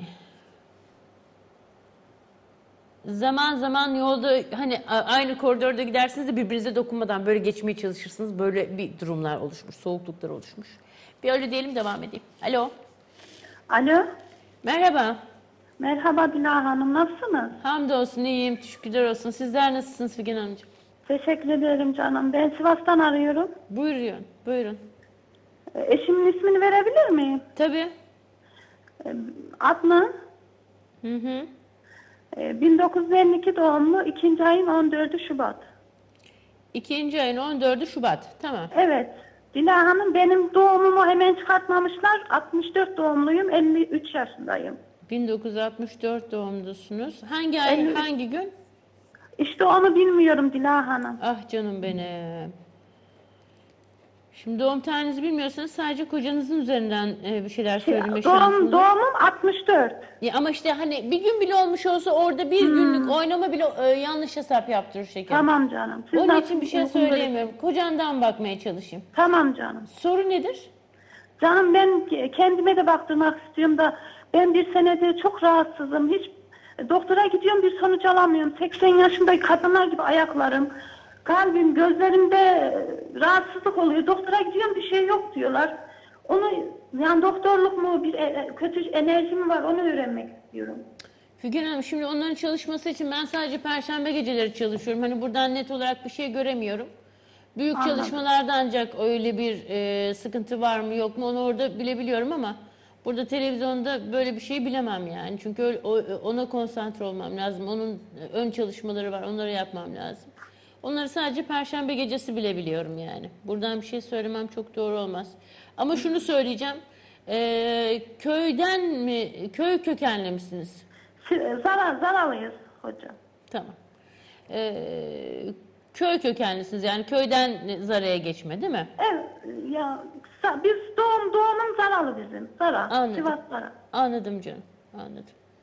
zaman zaman yolda hani aynı koridorda gidersiniz de birbirinize dokunmadan böyle geçmeye çalışırsınız, böyle bir durumlar oluşmuş, soğukluklar oluşmuş. Bir öyle diyelim, devam edeyim. Alo. Alo, Merhaba. merhaba Dilan Hanım, nasılsınız? Hamdolsun, iyiyim. Şükürler olsun. Sizler nasılsınız Figen Hanımcığım? Teşekkür ederim canım. Ben Sivas'tan arıyorum. Buyurun, buyurun. E, Eşimin ismini verebilir miyim? Tabii. E, Adnan, Hı hı. e, bin dokuz yüz elli iki doğumlu, ikinci ayın on dördü Şubat. İkinci ayın on dördü Şubat. Tamam. Evet, Dilan Hanım benim doğumumu hemen çıkartmamışlar. altmış dört doğumluyum, elli üç yaşındayım. bin dokuz yüz altmış dört doğumlusunuz. Hangi ay, elli hangi gün? İşte onu bilmiyorum Dilan Hanım. Ah canım benim. Şimdi doğum tarihinizi bilmiyorsanız sadece kocanızın üzerinden e, bir şeyler söyleme şansınız Doğum, var. doğumum altmış dört. Ya ama işte hani bir gün bile olmuş olsa orada bir günlük oynama bile e, yanlış hesap yaptırır şekerim. Tamam canım. Siz Onun nasıl için bir şey uygun görürsünüz? söyleyemiyorum. Kocandan bakmaya çalışayım. Tamam canım. Soru nedir? Canım ben kendime de baktırmak istiyorum da ben bir senedir çok rahatsızım. Hiç doktora gidiyorum, bir sonuç alamıyorum. seksen yaşındaki kadınlar gibi ayaklarım, kalbim, gözlerimde rahatsızlık oluyor. Doktora gidiyorum, bir şey yok diyorlar. Onu yani doktorluk mu, bir e- kötü enerji mi var, onu öğrenmek istiyorum. Figen Hanım, şimdi onların çalışması için ben sadece perşembe geceleri çalışıyorum. Hani buradan net olarak bir şey göremiyorum. Büyük Anladım. çalışmalarda ancak öyle bir e, sıkıntı var mı yok mu onu orada bilebiliyorum ama burada televizyonda böyle bir şey bilemem yani. Çünkü öyle- o- ona konsantre olmam lazım. Onun ön çalışmaları var, onları yapmam lazım. Onları sadece perşembe gecesi bilebiliyorum yani. Buradan bir şey söylemem çok doğru olmaz. Ama şunu söyleyeceğim. E, köyden mi, köy kökenli misiniz? Si- Zarar, zararlıyız hocam. Tamam. Ee, köy kökenlisiniz yani köyden Zara'ya geçme değil mi? Evet, ya sa- biz doğum doğumum Zaralı bizim. Zara, Anladım. Sivas Zara. Anladım canım. Anladım.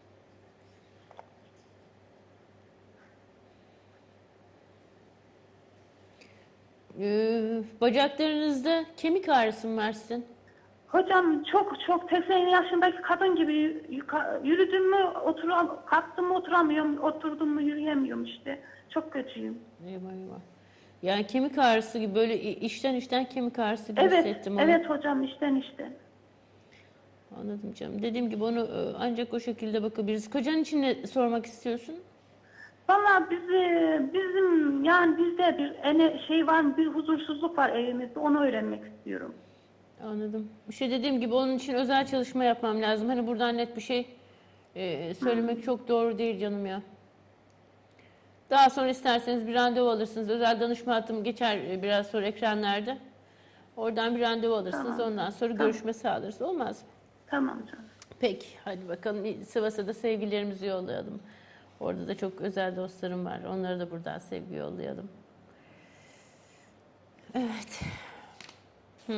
Ee, bacaklarınızda kemik ağrısı mı var sizin? Hocam çok çok seksen yaşındaki kadın gibi yuka- yürüdüm mü oturam, kalktım mı oturamıyorum, oturdum mu yürüyemiyorum işte. Çok kötüyüm. Eyvah eyvah. Yani kemik ağrısı gibi böyle içten içten kemik ağrısı gibi Evet, hissettim onu. evet hocam işten işte. Anladım canım. Dediğim gibi onu e, ancak o şekilde bakabiliriz. Kocan için ne sormak istiyorsun? Valla bizi, bizim yani bizde bir ene, şey var, bir huzursuzluk var evimizde, onu öğrenmek istiyorum. Anladım. İşte dediğim gibi onun için özel çalışma yapmam lazım. Hani buradan net bir şey e, söylemek çok doğru değil canım ya. Daha sonra isterseniz bir randevu alırsınız. Özel danışma hattım geçer e, biraz sonra ekranlarda. Oradan bir randevu alırsınız. Tamam. Ondan sonra Tamam. görüşme sağlarız. Olmaz mı? Tamam canım. Peki. Hadi bakalım. Sivas'a da sevgilerimizi yollayalım. Orada da çok özel dostlarım var. Onlara da buradan sevgi yollayalım. Evet. Hı.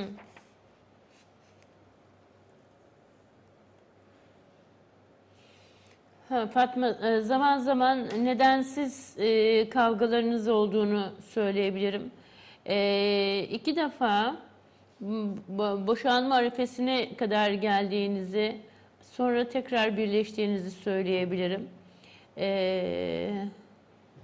Ha, Fatma, e, zaman zaman nedensiz e, kavgalarınız olduğunu söyleyebilirim. E, iki defa bo- boşanma arifesine kadar geldiğinizi, sonra tekrar birleştiğinizi söyleyebilirim. E,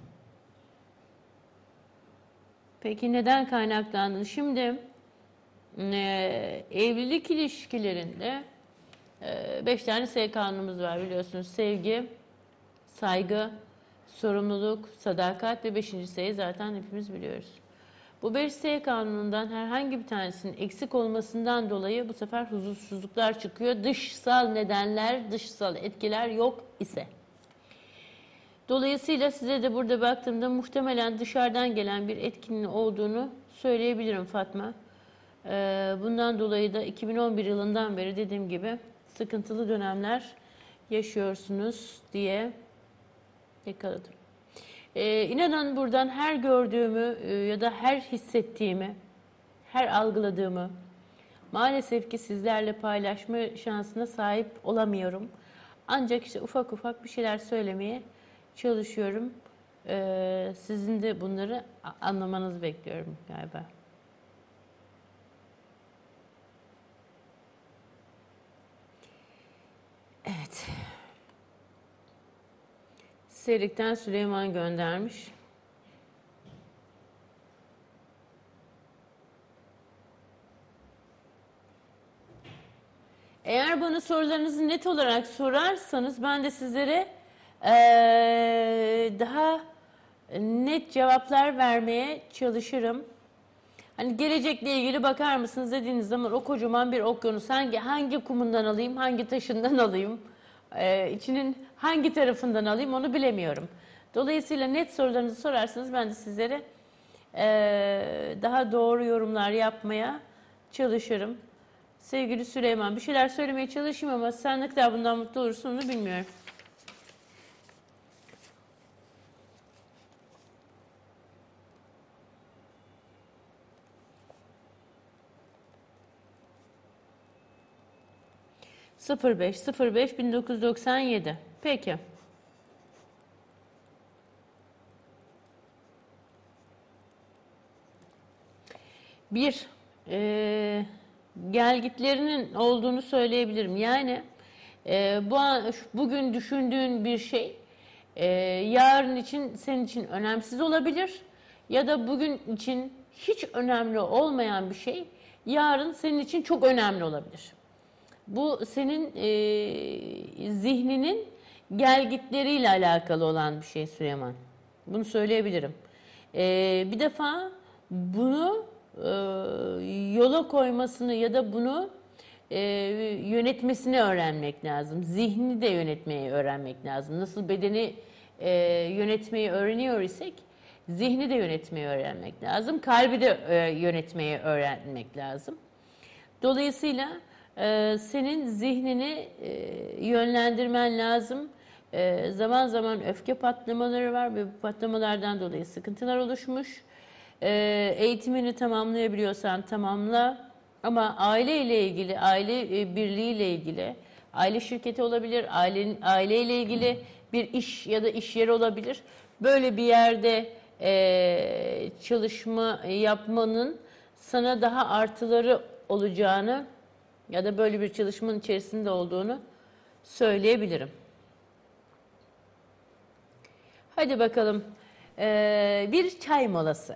peki neden kaynaklandın? Şimdi e, evlilik ilişkilerinde e, beş tane S kanunumuz var biliyorsunuz. Sevgi, saygı, sorumluluk, sadakat ve beşinci S'yi zaten hepimiz biliyoruz. Bu beş S kanunundan herhangi bir tanesinin eksik olmasından dolayı bu sefer huzursuzluklar çıkıyor. Dışsal nedenler, dışsal etkiler yok ise. Dolayısıyla size de burada baktığımda muhtemelen dışarıdan gelen bir etkinin olduğunu söyleyebilirim Fatma. Ee, bundan dolayı da iki bin on bir yılından beri dediğim gibi sıkıntılı dönemler yaşıyorsunuz diye yakaladım. Ee, inanın buradan her gördüğümü e, ya da her hissettiğimi, her algıladığımı maalesef ki sizlerle paylaşma şansına sahip olamıyorum. Ancak işte ufak ufak bir şeyler söylemeye çalışıyorum. Ee, sizin de bunları anlamanızı bekliyorum galiba. Evet. Serik'ten Süleyman göndermiş. Eğer bana sorularınızı net olarak sorarsanız ben de sizlere ee, daha net cevaplar vermeye çalışırım. Hani gelecekle ilgili bakar mısınız dediğiniz zaman o kocaman bir okyanus hangi hangi kumundan alayım, hangi taşından alayım, ee, içinin hangi tarafından alayım onu bilemiyorum. Dolayısıyla net sorularınızı sorarsanız ben de sizlere ee, daha doğru yorumlar yapmaya çalışırım. Sevgili Süleyman, bir şeyler söylemeye çalışayım ama sen ne kadar bundan mutlu olursun onu bilmiyorum. sıfır beş sıfır beş bin dokuz yüz doksan yedi. Peki. Bir, e, gelgitlerinin olduğunu söyleyebilirim. Yani e, bu an, bugün düşündüğün bir şey e, yarın için senin için önemsiz olabilir. Ya da bugün için hiç önemli olmayan bir şey yarın senin için çok önemli olabilir. Bu senin e, zihninin gelgitleriyle alakalı olan bir şey Süleyman. Bunu söyleyebilirim. E, bir defa bunu e, yola koymasını ya da bunu e, yönetmesini öğrenmek lazım. Zihni de yönetmeyi öğrenmek lazım. Nasıl bedeni e, yönetmeyi öğreniyor isek zihni de yönetmeyi öğrenmek lazım. Kalbi de e, yönetmeyi öğrenmek lazım. Dolayısıyla Ee, senin zihnini e, yönlendirmen lazım. E, zaman zaman öfke patlamaları var ve bu patlamalardan dolayı sıkıntılar oluşmuş. E, eğitimini tamamlayabiliyorsan tamamla. Ama aile ile ilgili, aile e, birliği ile ilgili, aile şirketi olabilir, aile, aileyle ilgili bir iş ya da iş yeri olabilir. Böyle bir yerde e, çalışma yapmanın sana daha artıları olacağını ya da böyle bir çalışmanın içerisinde olduğunu söyleyebilirim. Hadi bakalım. Ee, bir çay molası.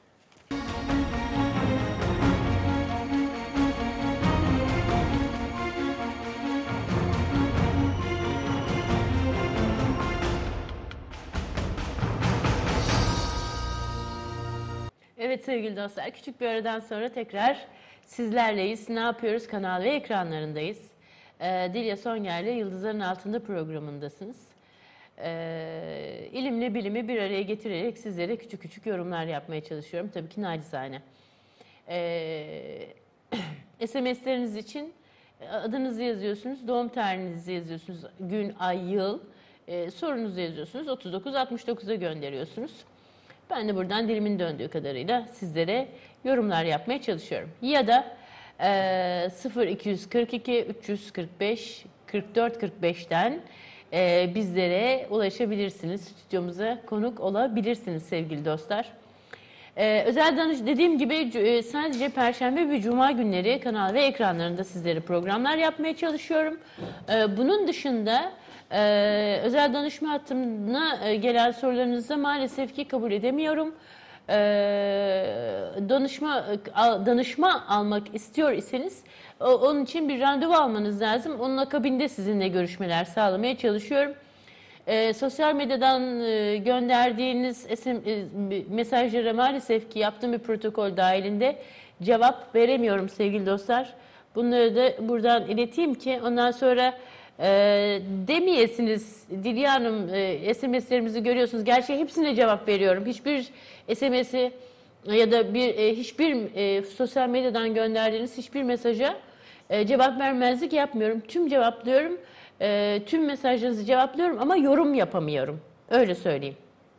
Evet sevgili dostlar, küçük bir aradan sonra tekrar sizlerleyiz. Ne yapıyoruz? Kanal ve ekranlarındayız. Ee, Dilya Songer'le Yıldızların Altında programındasınız. Ee, ilimle bilimi bir araya getirerek sizlere küçük küçük yorumlar yapmaya çalışıyorum. Tabii ki nacizane. Ee, S M S'leriniz için adınızı yazıyorsunuz, doğum tarihinizi yazıyorsunuz, gün, ay, yıl, e, sorunuzu yazıyorsunuz, otuz dokuz altmış dokuza gönderiyorsunuz. Ben de buradan dilimin döndüğü kadarıyla sizlere yorumlar yapmaya çalışıyorum. Ya da e, sıfır iki yüz kırk iki üç yüz kırk beş kırk dört kırk beşten e, bizlere ulaşabilirsiniz. Stüdyomuza konuk olabilirsiniz sevgili dostlar. E, özel danış dediğim gibi e, sadece Perşembe ve Cuma günleri kanal ve ekranlarında sizlere programlar yapmaya çalışıyorum. E, bunun dışında Ee, özel danışma hattına e, gelen sorularınızı maalesef ki kabul edemiyorum. e, danışma al- danışma almak istiyor iseniz o- onun için bir randevu almanız lazım. Onun akabinde sizinle görüşmeler sağlamaya çalışıyorum. E, sosyal medyadan e, gönderdiğiniz S M, e, mesajlara maalesef ki yaptığım bir protokol dahilinde cevap veremiyorum sevgili dostlar. Bunları da buradan ileteyim ki ondan sonra e, demeyesiniz. Dilya Hanım, e, S M S'lerimizi görüyorsunuz. Gerçi hepsine cevap veriyorum. Hiçbir S M S'i ya da bir e, hiçbir e, sosyal medyadan gönderdiğiniz hiçbir mesaja e, cevap vermezlik yapmıyorum. Tüm cevaplıyorum. E, tüm mesajlarınızı cevaplıyorum ama yorum yapamıyorum. Öyle söyleyeyim.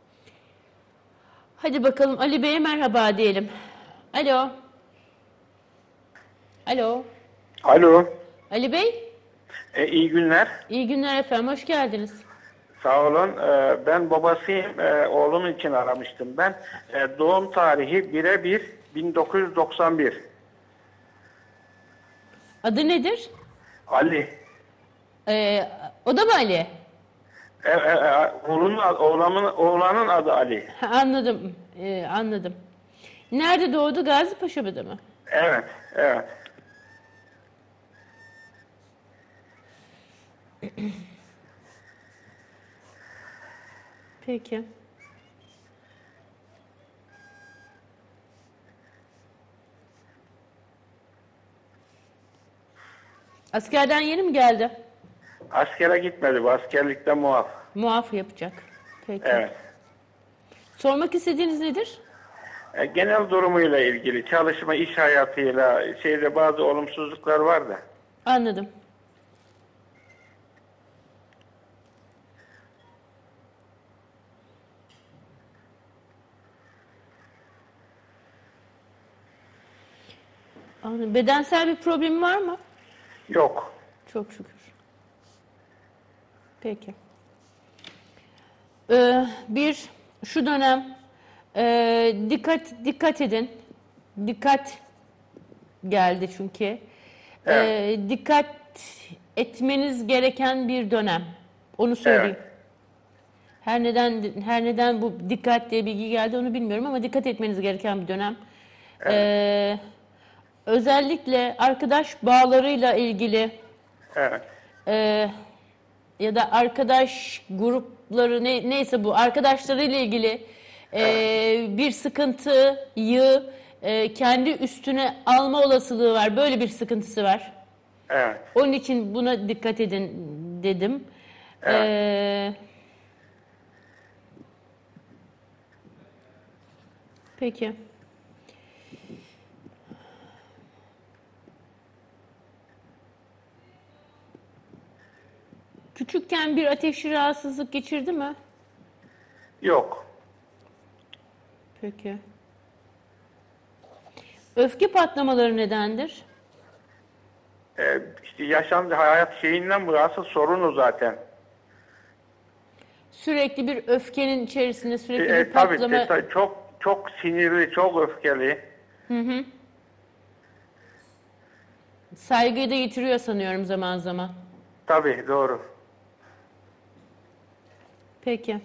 Hadi bakalım Ali Bey'e merhaba diyelim. Alo. Alo. Alo. Ali Bey, E, iyi günler. iyi günler efendim. Hoş geldiniz. Sağ olun. E, ben babasıyım. E, oğlum için aramıştım ben. E, doğum tarihi bire bir bin dokuz yüz doksan bir. Adı nedir? Ali. Ee, o da mı Ali? E, e, e, oğlunun, oğlanın, oğlanın adı Ali. Ha, anladım. Ee, anladım. Nerede doğdu? Gazipaşa'da mı? Evet. Evet. Peki. Askerden yeni mi geldi? Askere gitmedi. Bu askerlikte muaf. Muaf yapacak. Peki. Evet. Sormak istediğiniz nedir? E, genel durumuyla ilgili çalışma, iş hayatıyla şeyde bazı olumsuzluklar var da. Anladım. Anladım. Bedensel bir problemi var mı? Yok. Çok şükür. Peki. Ee, bir, şu dönem e, dikkat dikkat edin. Dikkat geldi çünkü. Ee, dikkat etmeniz gereken bir dönem. Onu söyleyeyim. Evet. Her neden her neden bu dikkat diye bilgi geldi onu bilmiyorum ama dikkat etmeniz gereken bir dönem. Ee, özellikle arkadaş bağlarıyla ilgili Evet. e, ya da arkadaş grupları ne, neyse bu arkadaşlarıyla ilgili e, bir sıkıntıyı e, kendi üstüne alma olasılığı var. Böyle bir sıkıntısı var. Evet. Onun için buna dikkat edin dedim. Evet. Ee, peki. Küçükken bir ateşli rahatsızlık geçirdi mi? Yok. Peki. Öfke patlamaları nedendir? Ee, işte yaşamda hayat şeyinden bu asıl sorunu zaten. Sürekli bir öfkenin içerisinde sürekli E, bir tabii patlama. te- çok çok sinirli, çok öfkeli. Hı hı. Saygıyı da yitiriyor sanıyorum zaman zaman. Tabii doğru. Peki.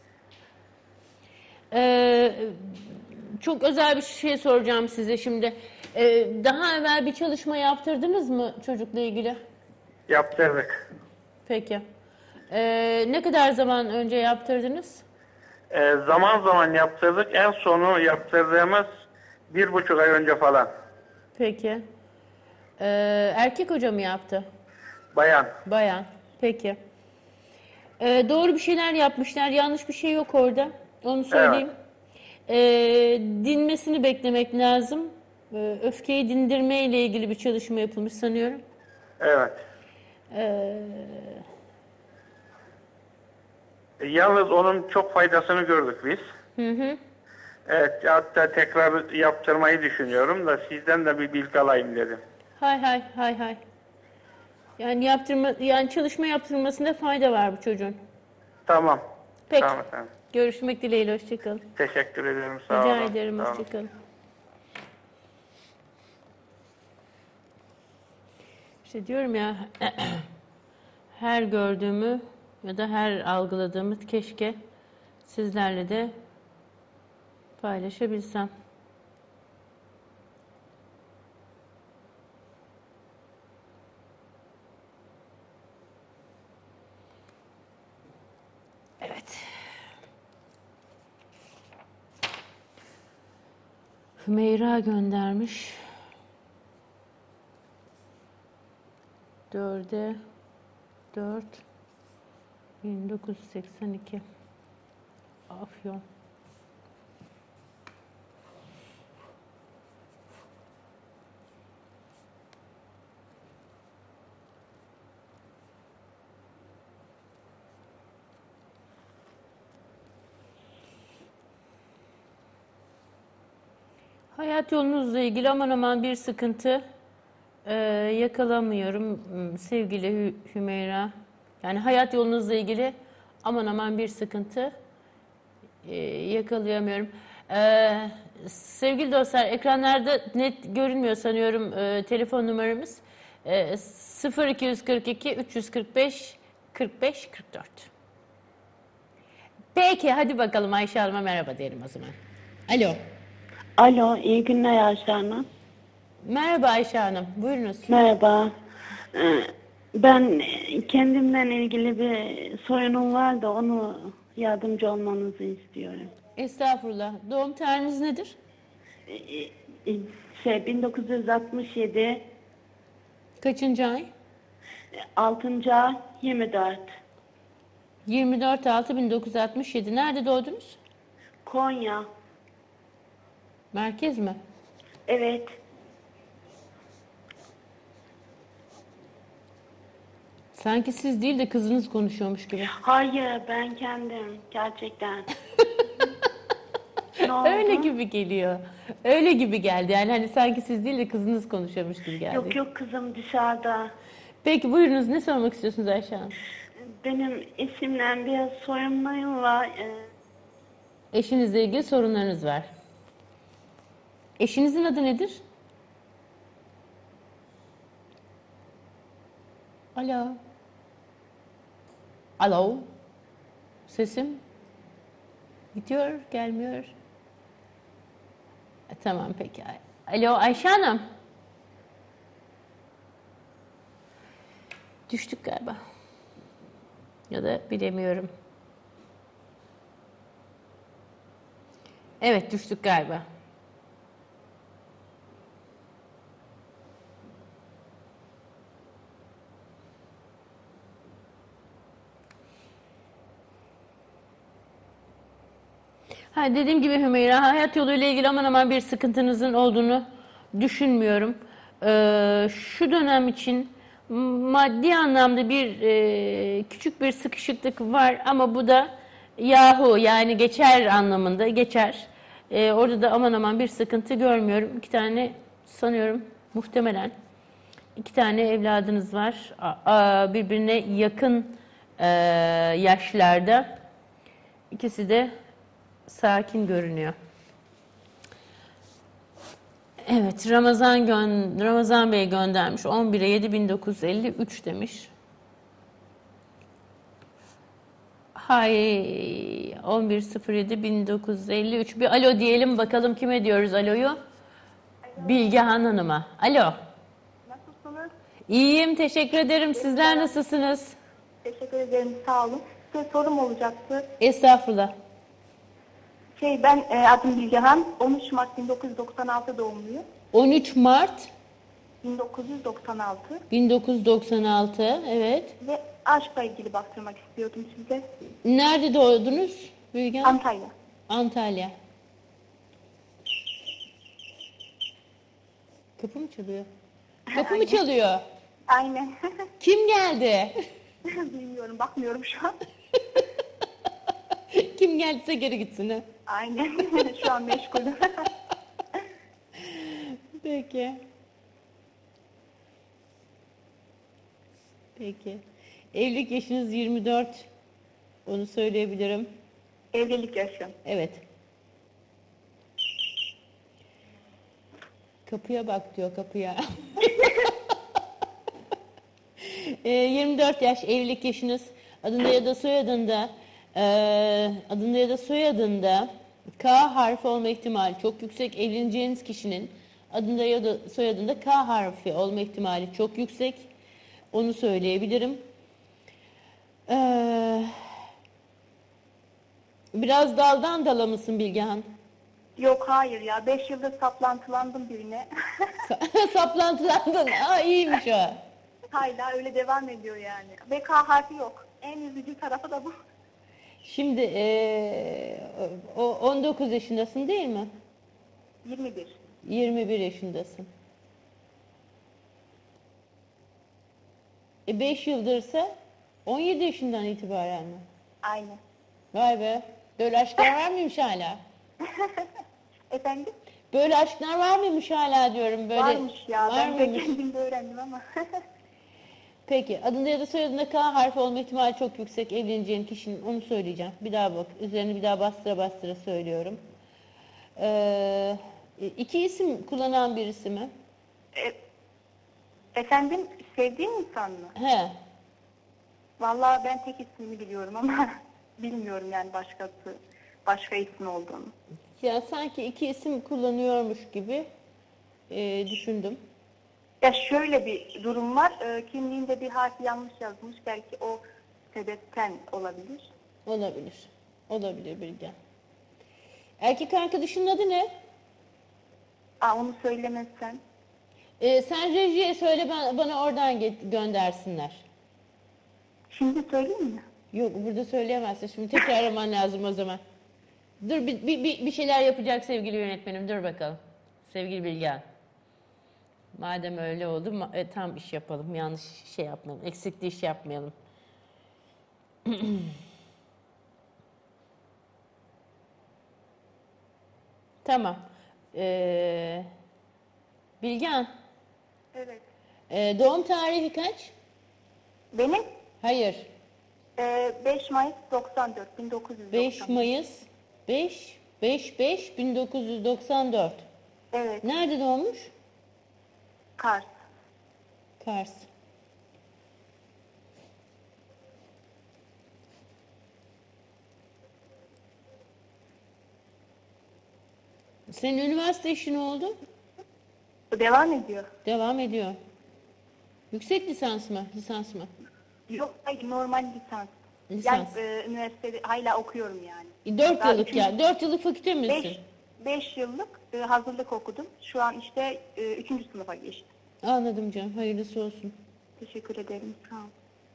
Ee, çok özel bir şey soracağım size şimdi. Ee, daha evvel bir çalışma yaptırdınız mı çocukla ilgili? Yaptırdık. Peki. Ee, ne kadar zaman önce yaptırdınız? Ee, zaman zaman yaptırdık. En sonu yaptırdığımız bir buçuk ay önce falan. Peki. Ee, erkek hoca mı yaptı? Bayan. Bayan. Peki. Ee, doğru bir şeyler yapmışlar. Yanlış bir şey yok orada. Onu söyleyeyim. Ee, dinmesini beklemek lazım. Ee, öfkeyi dindirme ile ilgili bir çalışma yapılmış sanıyorum. Evet. Ee, Yalnız onun çok faydasını gördük biz. hı hı. Evet, hatta tekrar yaptırmayı düşünüyorum da sizden de bir bilgi alayım dedim. Hay hay hay hay. Yani yaptırma, yani çalışma yaptırmasında fayda var bu çocuğun. Tamam. Peki. Tamam, tamam. Görüşmek dileğiyle. Hoşçakalın. Teşekkür ederim. Sağ Rica olun. ederim. Sağ olun. Hoşçakalın. İşte diyorum ya her gördüğümü ya da her algıladığımı keşke sizlerle de Paylaşabilsem. Evet. Hümeyra göndermiş. Dörde dört bin dokuz yüz seksen iki. Afyon. Hayat yolunuzla ilgili aman aman bir sıkıntı e, yakalamıyorum m, sevgili Hü- Hümeyra. Yani hayat yolunuzla ilgili aman aman bir sıkıntı e, yakalayamıyorum. E, sevgili dostlar, ekranlarda net görünmüyor sanıyorum e, telefon numaramız. E, sıfır iki yüz kırk iki üç yüz kırk beş kırk beş kırk dört. Peki hadi bakalım Ayşe Hanım'a merhaba diyelim o zaman. Alo. Alo, iyi günler Ayşe Hanım. Merhaba Ayşe Hanım, buyurunuz. Merhaba. Ee, Ben kendimden ilgili bir sorunum var da onu yardımcı olmanızı istiyorum. Estağfurullah. Doğum tarihiniz nedir? Ee, Şey, bin dokuz yüz altmış yedi, Kaçıncı ay? altıncı ay, yirmi dört. yirmi dört altı bin dokuz yüz altmış yedi. Nerede doğdunuz? Konya. Merkez mi? Evet. Sanki siz değil de kızınız konuşuyormuş gibi. Hayır, ben kendim. Gerçekten. Ne oldu? Öyle gibi geliyor. Öyle gibi geldi. Yani hani sanki siz değil de kızınız konuşuyormuş gibi geldi. Yok yok, kızım dışarıda. Peki buyurunuz, ne sormak istiyorsunuz Ayşe Hanım? Benim eşimle bir sorunlarım var. Ee, Eşinizle ilgili sorunlarınız var. Eşinizin adı nedir? Alo. Alo. Sesim gidiyor, gelmiyor. E, tamam peki. Alo Ayşe Hanım. Düştük galiba. Ya da bilemiyorum. Evet, düştük galiba. Ha, dediğim gibi Hümeyra, hayat yoluyla ilgili aman aman bir sıkıntınızın olduğunu düşünmüyorum. Ee, şu dönem için maddi anlamda bir e, küçük bir sıkışıklık var ama bu da yahu yani geçer anlamında geçer. Ee, orada da aman aman bir sıkıntı görmüyorum. İki tane sanıyorum muhtemelen iki tane evladınız var. A- birbirine yakın e, yaşlarda. İkisi de sakin görünüyor. Evet, Ramazan gön Ramazan Bey göndermiş. on bire yedi bin dokuz yüz elli üç demiş. Hay on bir sıfır yedi bin dokuz yüz elli üç. Bir alo diyelim bakalım, kime diyoruz aloyu? Alo. Bilgehan Hanım'a. Alo. Nasılsınız? İyiyim, teşekkür ederim. Sizler nasılsınız? Teşekkür ederim, sağ olun. Size sorum olacaktı. Estağfurullah. Şey, ben e, adım Bilgehan, on üç Mart bin dokuz yüz doksan altı doğumluyum. on üç Mart bin dokuz yüz doksan altı bin dokuz yüz doksan altı, evet. ve aşkla ilgili baktırmak istiyordum size. Nerede doğdunuz Bilgehan? Antalya. Antalya. Kapı mı çalıyor? Kapı mı çalıyor? Aynen. Kim geldi? Bilmiyorum, bakmıyorum şu an. Kim geldiyse geri gitsin ha. Aynen. Şu an meşgulüm. Peki. Peki. Evlilik yaşınız yirmi dört. Onu söyleyebilirim. Evlilik yaşım. Evet. Kapıya bak diyor, kapıya. e, yirmi dört yaş evlilik yaşınız. Adında ya da soyadında e, adında ya da soyadında K harfi olma ihtimali çok yüksek. Evleneceğiniz kişinin adında ya da soyadında K harfi olma ihtimali çok yüksek. Onu söyleyebilirim. Ee, biraz daldan dala mısın Bilgehan? Yok hayır ya. Beş yıldır saplantılandım birine. Saplantılandın. Aa, iyiymiş o. Hala öyle devam ediyor yani. Ve K harfi yok. En üzücü tarafı da bu. Şimdi ee, o on dokuz yaşındasın değil mi? yirmi bir. yirmi bir yaşındasın. E beş yıldırsa on yedi yaşından itibaren mi? Aynı. Vay be. Böyle aşklar var mıymış hala? Efendim? Böyle aşklar var mıymış hala diyorum. Böyle, Varmış ya. var Ben de mıymış? kendimde öğrendim ama. Peki adında ya da soyadında K harfi olma ihtimali çok yüksek evleneceğin kişinin, onu söyleyeceğim. Bir daha bak. Üzerini bir daha bastıra bastıra söylüyorum. Ee, iki isim kullanan birisi mi? E, efendim sevdiğim insan mı? He. Vallahi ben tek ismini biliyorum ama bilmiyorum yani başkası, başka isim olduğunu. Ya sanki iki isim kullanıyormuş gibi e, düşündüm. Ya şöyle bir durum var. E, kimliğinde bir harfi yanlış yazmış. Belki o sebepten olabilir. Olabilir. Olabilir Bilge. Erkek arkadaşının adı ne? Aa, onu söylemezsen. Ee, sen rejiye söyle, ben, bana oradan get, göndersinler. Şimdi söyleyeyim mi? Yok, burada söyleyemezsin. Şimdi tekrar araman lazım o zaman. Dur bir, bir, bir bir şeyler yapacak sevgili yönetmenim. Dur bakalım. Sevgili Bilgehan. Madem öyle oldu ma- e, tam iş yapalım. Yanlış şey yapmayalım. Eksikli iş yapmayalım. Tamam. Ee, Bilgehan. Evet. Ee, doğum tarihi kaç? Benim Hayır. e, beş Mayıs doksan dört, bin dokuz yüz doksan. beş Mayıs beş beş beş bin dokuz yüz doksan dört. Evet. Nerede doğmuş? Kars. Kars. Senin üniversite işin oldu? Devam ediyor. Devam ediyor. Yüksek lisans mı? Lisans mı? Yok hayır normal lisans. Lisans. Yani e, üniversitede hala okuyorum yani. Dört Daha yıllık üçüncü- ya. Dört yıllık fakülte misin? Beş, beş yıllık e, hazırlık okudum. Şu an işte e, üçüncü sınıfa geçtim. Anladım canım. Hayırlısı olsun. Teşekkür ederim. Sağ olun.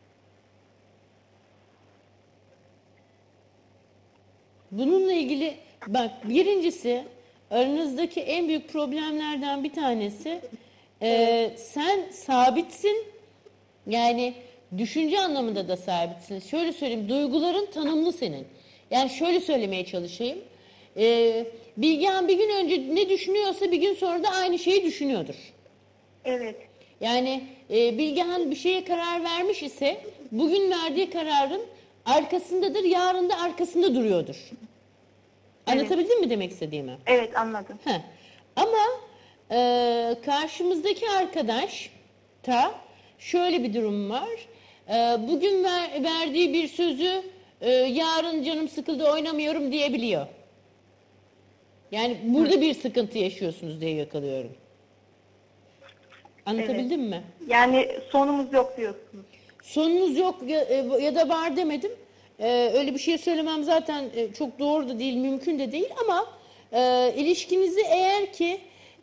Bununla ilgili bak, birincisi aranızdaki en büyük problemlerden bir tanesi e, sen sabitsin, yani düşünce anlamında da sabitsin. Şöyle söyleyeyim, duyguların tanımlı senin. Yani şöyle söylemeye çalışayım. E, Bilgehan bir gün önce ne düşünüyorsa bir gün sonra da aynı şeyi düşünüyordur. Evet. Yani e, Bilgehan bir şeye karar vermiş ise bugün verdiği kararın arkasındadır, yarın da arkasında duruyordur. Anlatabildim mi demek istediğimi? Evet anladım. Heh. Ama e, karşımızdaki arkadaş da şöyle bir durum var. E, bugün ver, verdiği bir sözü e, yarın canım sıkıldı oynamıyorum diyebiliyor. Yani burada bir sıkıntı yaşıyorsunuz diye yakalıyorum. Anlatabildim mi? Yani sonumuz yok diyorsunuz. Sonunuz yok ya, ya da var demedim. Ee, öyle bir şey söylemem zaten e, çok doğru da değil, mümkün de değil ama e, ilişkinizi eğer ki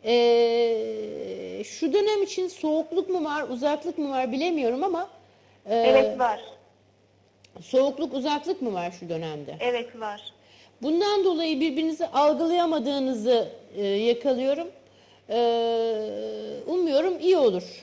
e, şu dönem için soğukluk mu var, uzaklık mı var bilemiyorum ama e, Evet var. soğukluk, uzaklık mı var şu dönemde? Evet var. Bundan dolayı birbirinizi algılayamadığınızı e, yakalıyorum. E, umuyorum iyi olur.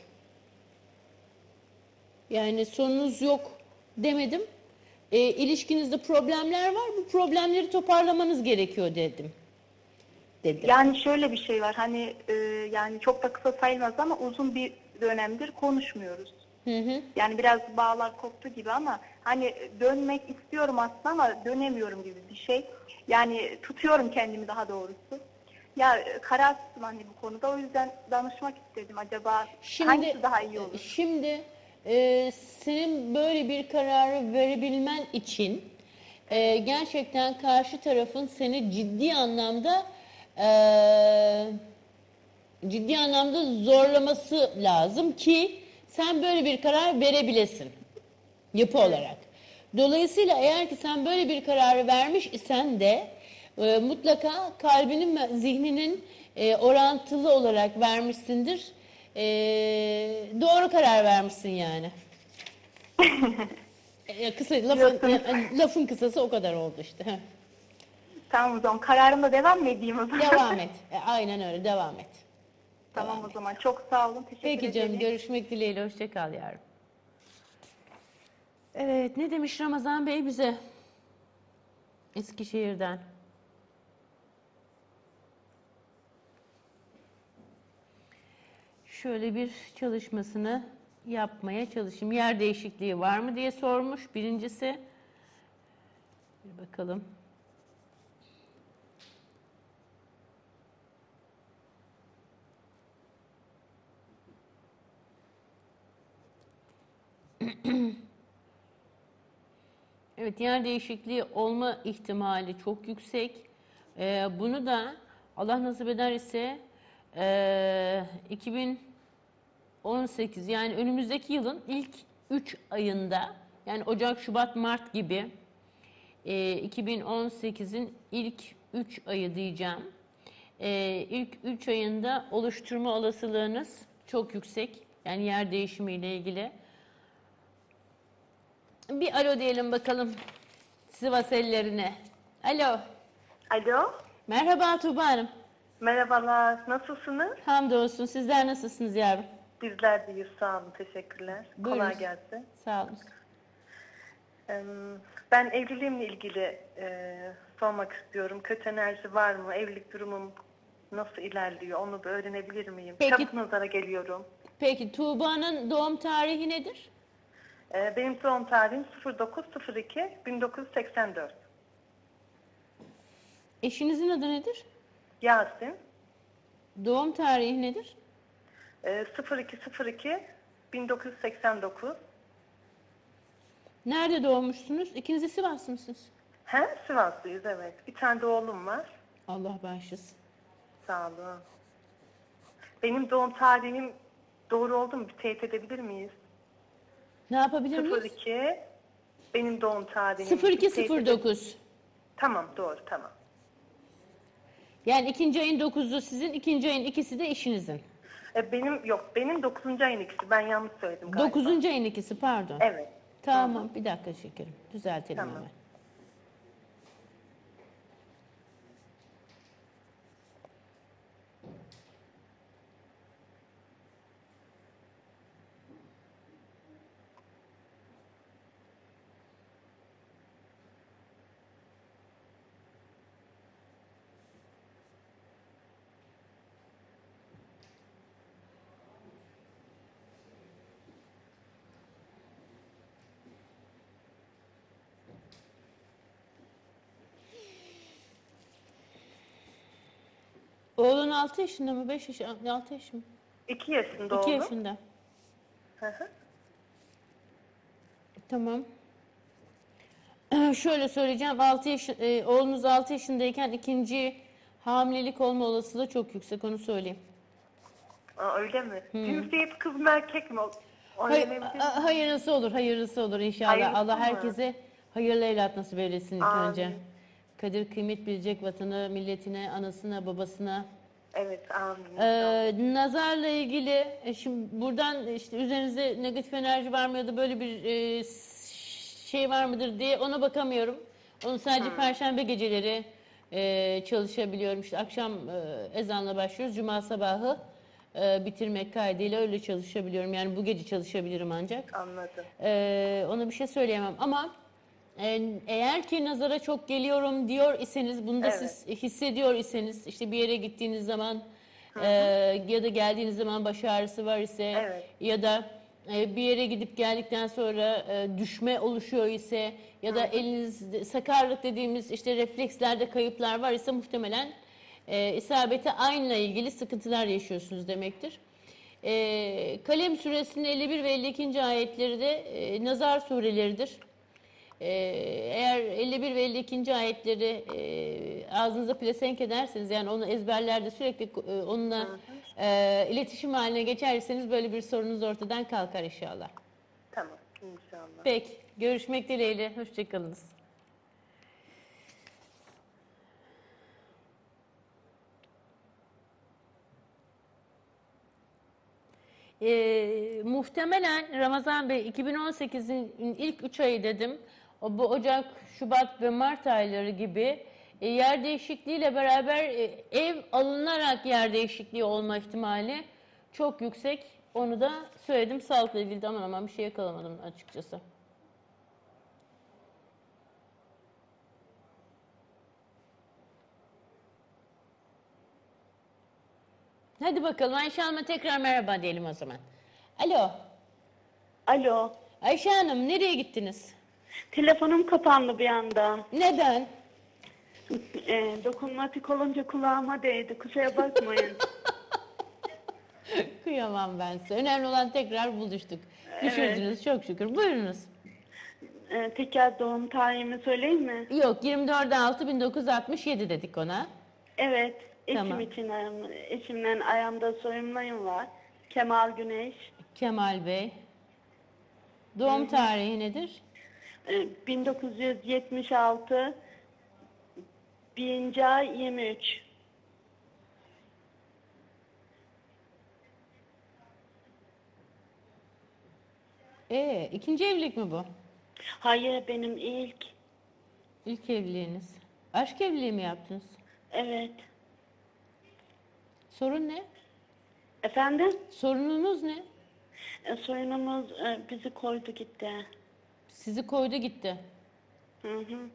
Yani sorunuz yok demedim. E, ilişkinizde problemler var. Bu problemleri toparlamanız gerekiyor dedim. Dedim. Yani şöyle bir şey var. Hani e, yani çok da kısa sayılmaz ama uzun bir dönemdir konuşmuyoruz. Hı hı. Yani biraz bağlar koptu gibi ama hani dönmek istiyorum aslında ama dönemiyorum gibi bir şey. Yani tutuyorum kendimi daha doğrusu. Ya kararsızım hani bu konuda, o yüzden danışmak istedim. Acaba hangisi daha iyi olur? Şimdi e, senin böyle bir kararı verebilmen için e, gerçekten karşı tarafın seni ciddi anlamda e, ciddi anlamda zorlaması lazım ki sen böyle bir karar verebilesin yapı olarak. Dolayısıyla eğer ki sen böyle bir kararı vermiş isen de e, mutlaka kalbinin ve zihninin e, orantılı olarak vermişsindir. E, doğru karar vermişsin yani. e, kısa lafın, e, lafın kısası o kadar oldu işte. Tamam o zaman kararımda devam mı edeyim o zaman? Devam et. E, aynen öyle devam et. Tamam Devam o et. zaman çok sağ olun. Teşekkür Peki ederim. canım görüşmek dileğiyle hoşça kal yavrum. Evet ne demiş Ramazan Bey bize? Eskişehir'den. Şöyle bir çalışmasını yapmaya çalışayım. Yer değişikliği var mı diye sormuş birincisi. Bir bakalım. Evet, yer değişikliği olma ihtimali çok yüksek. Ee, bunu da Allah nasip eder ise e, iki bin on sekiz yani önümüzdeki yılın ilk üç ayında yani Ocak, Şubat, Mart gibi e, iki bin on sekizin ilk üç ayı diyeceğim. E, ilk üç ayında oluşturma olasılığınız çok yüksek. Yani yer değişimiyle ilgili. Bir alo diyelim bakalım Sivas ellerine. Alo. Alo, Merhaba Tuğba Hanım. merhabalar. Nasılsınız? Hamdolsun. Sizler nasılsınız yavrum? Bizler deyiz. Sağ olun, teşekkürler. Buyurun. Kolay gelsin. Sağ olun. Ee, Ben evliliğimle ilgili e, sormak istiyorum. Kötü enerji var mı? Evlilik durumum nasıl ilerliyor? Onu da öğrenebilir miyim? Peki. Çabuk nazara geliyorum. Peki Tuğba'nın doğum tarihi nedir? Ee, Benim doğum tarihim sıfır dokuz sıfır iki bin dokuz yüz seksen dört. Eşinizin adı nedir? Yasin. Doğum tarihi nedir? Ee, sıfır iki sıfır iki bin dokuz yüz seksen dokuz. Nerede doğmuşsunuz? İkiniz de Sivaslı mısınız? He, Sivaslıyız evet. Bir tane de oğlum var. Allah bağışlasın. Sağ olun. Benim doğum tarihim doğru oldu mu? Bir teyit edebilir miyiz? Ne yapabilir miyiz? sıfır iki benim doğum tarihim. sıfır iki Bir teyit sıfır ede- dokuz. Tamam doğru tamam. Yani ikinci ayın dokuzu sizin, ikinci ayın ikisi de eşinizin. E, benim yok benim dokuzuncu ayın ikisi. Ben yanlış söyledim galiba. Dokuzuncu ayın ikisi pardon. Evet. Tamam bir dakika şekerim. Düzeltelim Tamam. hemen. Oğlun altı yaşında mı? beş yaşında, altı yaşında mı? iki yaşında iki oğlum. yaşında. Hı hı. Tamam. Şöyle söyleyeceğim. altı yaş, e, oğlunuz altı yaşındayken ikinci hamilelik olma olasılığı çok yüksek. Onu söyleyeyim. Aa, öyle mi? Cinsiyet kız mı erkek mi? O Hay, öğrenebilir miyim? a- hayırlısı olur. Hayırlısı olur inşallah. Hayırlısı Allah mı? herkese hayırlı evlat nasip eylesin ilk Amin. önce. Kadir kıymet bilecek vatanı, milletine, anasına, babasına. Evet amin. Ee, nazarla ilgili e, şimdi buradan işte üzerinizde negatif enerji var mı ya da böyle bir e, şey var mıdır diye ona bakamıyorum. Onu sadece perşembe geceleri e, çalışabiliyorum. İşte akşam e, ezanla başlıyoruz. Cuma sabahı e, bitirmek kaydıyla öyle çalışabiliyorum. Yani bu gece çalışabilirim ancak. Anladım. Ee, ona bir şey söyleyemem ama e, eğer ki nazara çok geliyorum diyor iseniz, bunu da Evet. siz hissediyor iseniz, işte bir yere gittiğiniz zaman e, ya da geldiğiniz zaman baş ağrısı var ise Evet. ya da e, bir yere gidip geldikten sonra e, düşme oluşuyor ise ya da elinizde sakarlık dediğimiz işte reflekslerde kayıplar var ise muhtemelen e, isabete aynla ilgili sıkıntılar yaşıyorsunuz demektir. E, Kalem suresinin elli bir ve elli ikinci ayetleri de e, nazar sureleridir. Ee, eğer elli bir ve elli ikinci ayetleri e, ağzınıza pelesenk ederseniz, yani onu ezberlerde sürekli e, onunla e, iletişim haline geçerseniz böyle bir sorunuz ortadan kalkar inşallah. Tamam, inşallah. Peki, görüşmek dileğiyle. Hoşçakalınız. Ee, muhtemelen Ramazan Bey, iki bin on sekizin ilk üç ayı dedim. O, bu Ocak, Şubat ve Mart ayları gibi e, yer değişikliğiyle beraber e, ev alınarak yer değişikliği olma ihtimali çok yüksek. Onu da söyledim. Sağlıkla ilgili de aman aman bir şey yakalamadım açıkçası. Hadi bakalım Ayşe Hanım'a tekrar merhaba diyelim o zaman. Alo. Alo. Ayşe Hanım, nereye gittiniz? Telefonum kapandı bir anda. Neden? E, dokunmatik olunca kulağıma değdi. Kusura bakmayın. Kıyamam ben size. Önemli olan tekrar buluştuk. Düşürdünüz çok şükür. Buyurunuz. E, tekrar doğum tarihimi söyleyeyim mi? Yok, yirmi dört altı bin dokuz yüz altmış yedi dedik ona. Evet. Eşim Tamam. için ayağım- eşimden ayağımda soyumlayım var. Kemal Güneş. Kemal Bey. Doğum tarihi nedir? E, bin dokuz yüz yetmiş altı birinci ay yirmi üç. Ee, ikinci evlilik mi bu? Hayır, benim ilk. İlk evliliğiniz. Aşk evliliği mi yaptınız? Evet. Sorun ne? Efendim? Sorununuz ne? E, soyunumuz e, bizi koydu gitti. Sizi koydu gitti. Hı hı.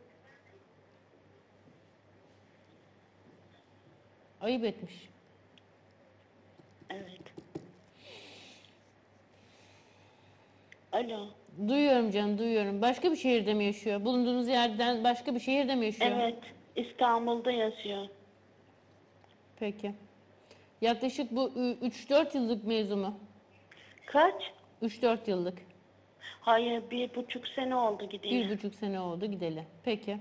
Ayıp etmiş. Evet. Alo. Duyuyorum canım, duyuyorum. Başka bir şehirde mi yaşıyor? Bulunduğunuz yerden başka bir şehirde mi yaşıyor? Evet. İstanbul'da yaşıyor. Peki. Yaklaşık bu üç dört yıllık mevzu mu? Kaç? üç dört yıllık. Hayır, bir buçuk sene oldu gideli. Bir buçuk sene oldu gideli. Peki.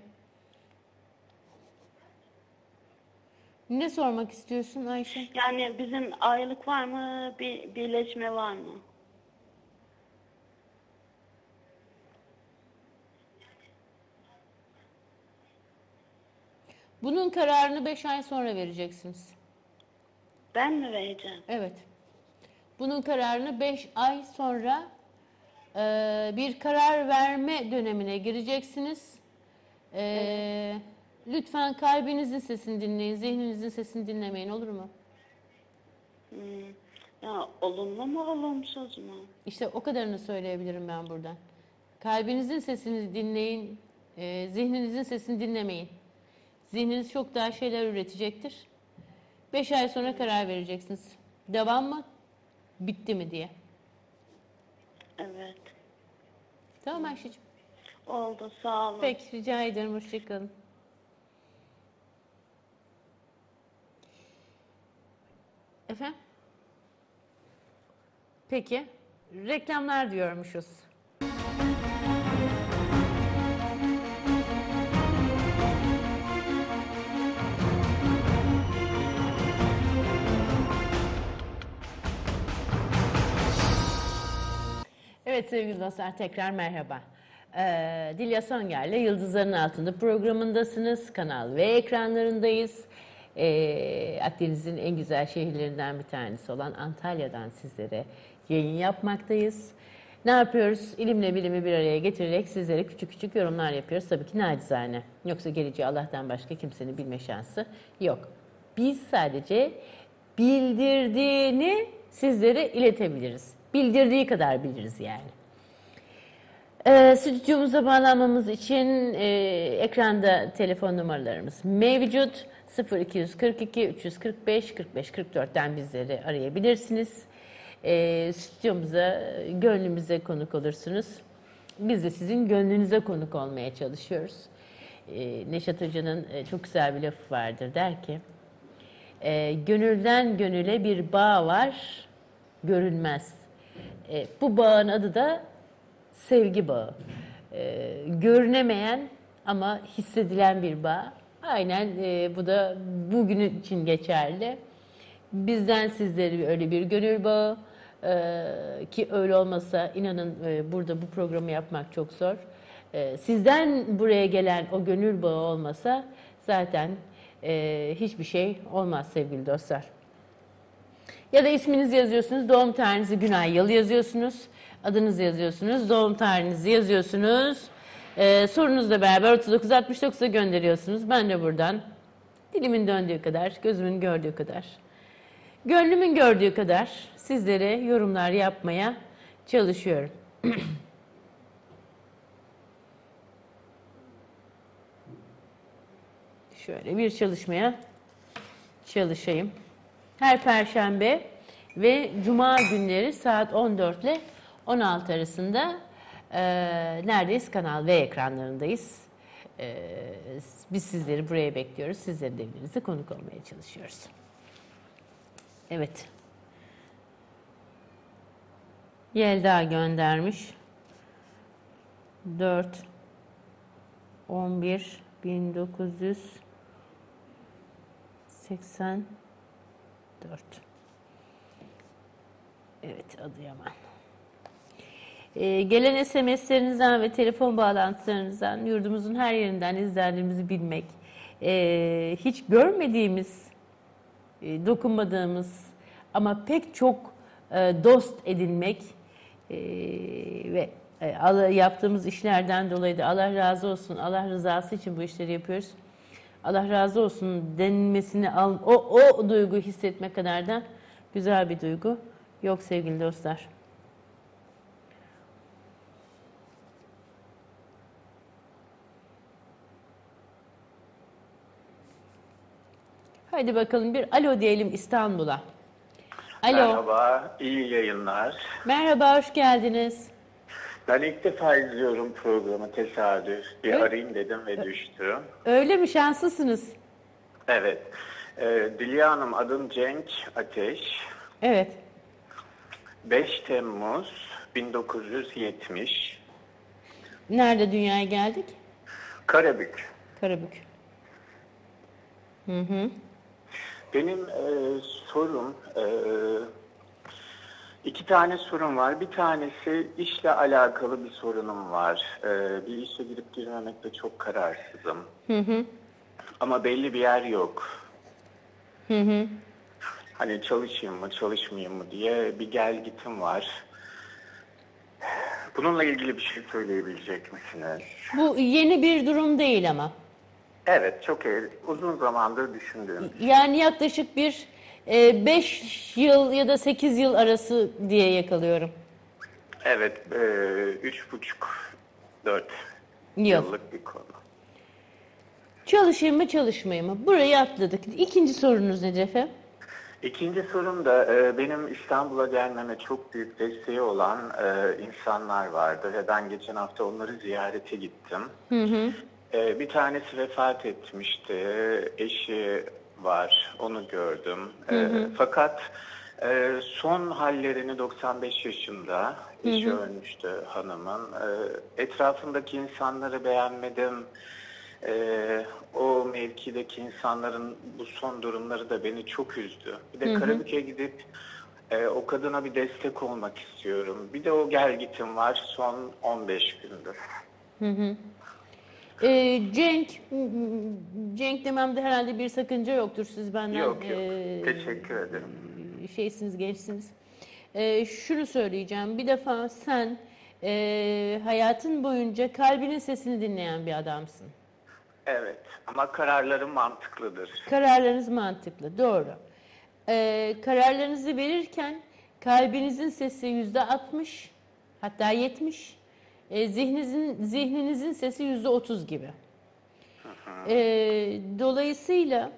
Ne sormak istiyorsun Ayşe? Yani bizim aylık var mı? Bir birleşme var mı? Bunun kararını beş ay sonra vereceksiniz. Ben mi vereceğim? Evet. Bunun kararını beş ay sonra e, bir karar verme dönemine gireceksiniz. E, evet. Lütfen kalbinizin sesini dinleyin, zihninizin sesini dinlemeyin, olur mu? Hmm. Ya olumlu mu olumsuz mu? İşte o kadarını söyleyebilirim ben buradan. Kalbinizin sesini dinleyin, e, zihninizin sesini dinlemeyin. Zihniniz çok daha şeyler üretecektir. Beş ay sonra karar vereceksiniz. Devam mı, bitti mi diye. Evet. Tamam Ayşe'ciğim. Oldu, sağ olun. Peki, rica ederim. Hoşçakalın. Efendim? Peki. Reklamlar diyormuşuz. Evet sevgili dostlar, tekrar merhaba. Ee, Dilya Songer'le Yıldızların Altında programındasınız. Kanal ve ekranlarındayız. Ee, Akdeniz'in en güzel şehirlerinden bir tanesi olan Antalya'dan sizlere yayın yapmaktayız. Ne yapıyoruz? İlimle bilimi bir araya getirerek sizlere küçük küçük yorumlar yapıyoruz. Tabii ki nacizane. Yoksa geleceği Allah'tan başka kimsenin bilme şansı yok. Biz sadece bildirdiğini sizlere iletebiliriz. Bildirdiği kadar biliriz yani. Ee, stüdyomuza bağlanmamız için e, ekranda telefon numaralarımız mevcut. sıfır iki kırk iki üç yüz kırk beş kırk beş kırk dört'ten bizleri arayabilirsiniz. E, stüdyomuza, gönlümüze konuk olursunuz. Biz de sizin gönlünüze konuk olmaya çalışıyoruz. E, Neşet Hoca'nın e, çok güzel bir lafı vardır, der ki, e, gönülden gönüle bir bağ var, görünmez. E, bu bağın adı da sevgi bağı. e, görünemeyen ama hissedilen bir bağ. Aynen e, bu da bugün için geçerli. Bizden sizlere öyle bir gönül bağı e, ki öyle olmasa inanın e, burada bu programı yapmak çok zor. E, sizden buraya gelen o gönül bağı olmasa zaten e, hiçbir şey olmaz sevgili dostlar. Ya da isminizi yazıyorsunuz, doğum tarihinizi, gün, ay, yıl yazıyorsunuz, adınızı yazıyorsunuz, doğum tarihinizi yazıyorsunuz. Ee, sorunuzla beraber otuz dokuz altmış dokuza gönderiyorsunuz. Ben de buradan dilimin döndüğü kadar, gözümün gördüğü kadar, gönlümün gördüğü kadar sizlere yorumlar yapmaya çalışıyorum. Şöyle bir çalışmaya çalışayım. Her Perşembe ve Cuma günleri saat on dört ile on altı arasında e, neredeyiz? Kanal V ekranlarındayız. E, biz sizleri buraya bekliyoruz. Sizlerin de evinize konuk olmaya çalışıyoruz. Evet. Yelda göndermiş. dört on bir bin dokuz yüz seksen dört. Evet, Adıyaman. Ee, gelen S M S'lerinizden ve telefon bağlantılarınızdan yurdumuzun her yerinden izlendiğimizi bilmek, ee, hiç görmediğimiz, e, dokunmadığımız ama pek çok e, dost edinmek e, ve e, yaptığımız işlerden dolayı da Allah razı olsun, Allah rızası için bu işleri yapıyoruz. Allah razı olsun denilmesini al, o, o duyguyu hissetmek kadar da güzel bir duygu yok sevgili dostlar. Haydi bakalım bir alo diyelim İstanbul'a. Alo. Merhaba, iyi yayınlar. Merhaba, hoş geldiniz. Ben ilk defa izliyorum programı, tesadüf. Bir Öyle, arayayım dedim ve düştü. Öyle mi? Şanslısınız. Evet. Ee, Dilya Hanım, adım Cenk Ateş. Evet. beş Temmuz bin dokuz yüz yetmiş. Nerede dünyaya geldik? Karabük. Karabük. Hı hı. Benim e, sorum, e, iki tane sorum var. Bir tanesi işle alakalı bir sorunum var. E, bir işe girip girmemekte çok kararsızım. Hı hı. Ama belli bir yer yok. Hı hı. Hani çalışayım mı, çalışmayayım mı diye bir gel gitim var. Bununla ilgili bir şey söyleyebilecek misiniz? Bu yeni bir durum değil ama. Evet, çok iyi. Uzun zamandır düşündüğüm. Yani yaklaşık bir beş yıl ya da sekiz yıl arası diye yakalıyorum. Evet, e, üç buçuk, dört Yıl. yıllık bir konu. Çalışayım mı, çalışmayayım mı? Burayı atladık. İkinci sorunuz nedir efendim? İkinci sorum da e, benim İstanbul'a gelmeme çok büyük desteği olan e, insanlar vardı ve ben geçen hafta onları ziyarete gittim. Hı hı. E, bir tanesi vefat etmişti, eşi var, onu gördüm. E, Hı hı. fakat e, son hallerini doksan beş yaşında, eşi Hı hı. ölmüştü hanımın. E, etrafındaki insanları beğenmedim. Ee, o mevkideki insanların bu son durumları da beni çok üzdü. Bir de Hı hı. Karabük'e gidip e, o kadına bir destek olmak istiyorum. Bir de o gelgitim var son on beş gündür. Hı hı. Ee, Cenk, Cenk dememde herhalde bir sakınca yoktur. Siz benden Yok yok. e, Teşekkür ederim. şeysiniz, gençsiniz. Ee, şunu söyleyeceğim. Bir defa sen e, hayatın boyunca kalbinin sesini dinleyen bir adamsın. Evet ama kararlarım mantıklıdır. Kararlarınız mantıklı, doğru. Ee, kararlarınızı verirken kalbinizin sesi yüzde altmış, hatta yetmiş, e, zihninizin, zihninizin sesi yüzde otuz gibi. Ee, dolayısıyla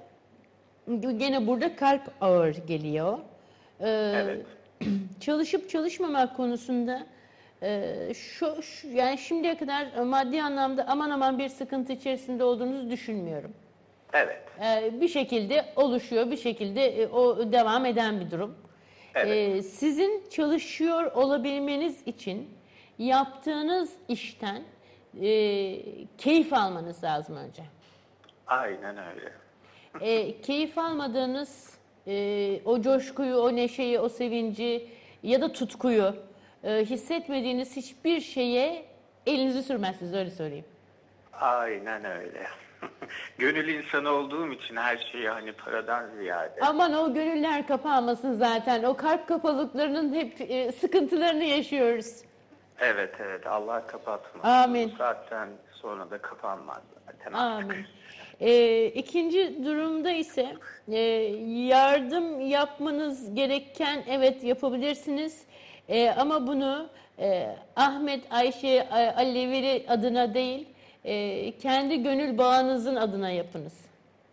gene burada kalp ağır geliyor. Ee, Evet. Çalışıp çalışmamak konusunda e, şu, şu yani şimdiye kadar maddi anlamda aman aman bir sıkıntı içerisinde olduğunuzu düşünmüyorum. Evet. Ee, bir şekilde oluşuyor, bir şekilde e, o devam eden bir durum. Evet. Ee, sizin çalışıyor olabilmeniz için yaptığınız işten e, keyif almanız lazım önce. Aynen öyle. E, keyif almadığınız e, o coşkuyu, o neşeyi, o sevinci ya da tutkuyu e, hissetmediğiniz hiçbir şeye elinizi sürmezsiniz, öyle söyleyeyim. Aynen öyle. Gönül insanı olduğum için her şeyi hani paradan ziyade. Aman o gönüller kapanmasın zaten. O kalp kapalıklarının hep e, sıkıntılarını yaşıyoruz. Evet evet, Allah kapatmasın. Amin. Bu saatten sonra da kapanmaz zaten. Amin. E, ikinci durumda ise e, yardım yapmanız gereken, evet yapabilirsiniz. E, ama bunu e, Ahmet, Ayşe, A- Aleveri adına değil, e, kendi gönül bağınızın adına yapınız.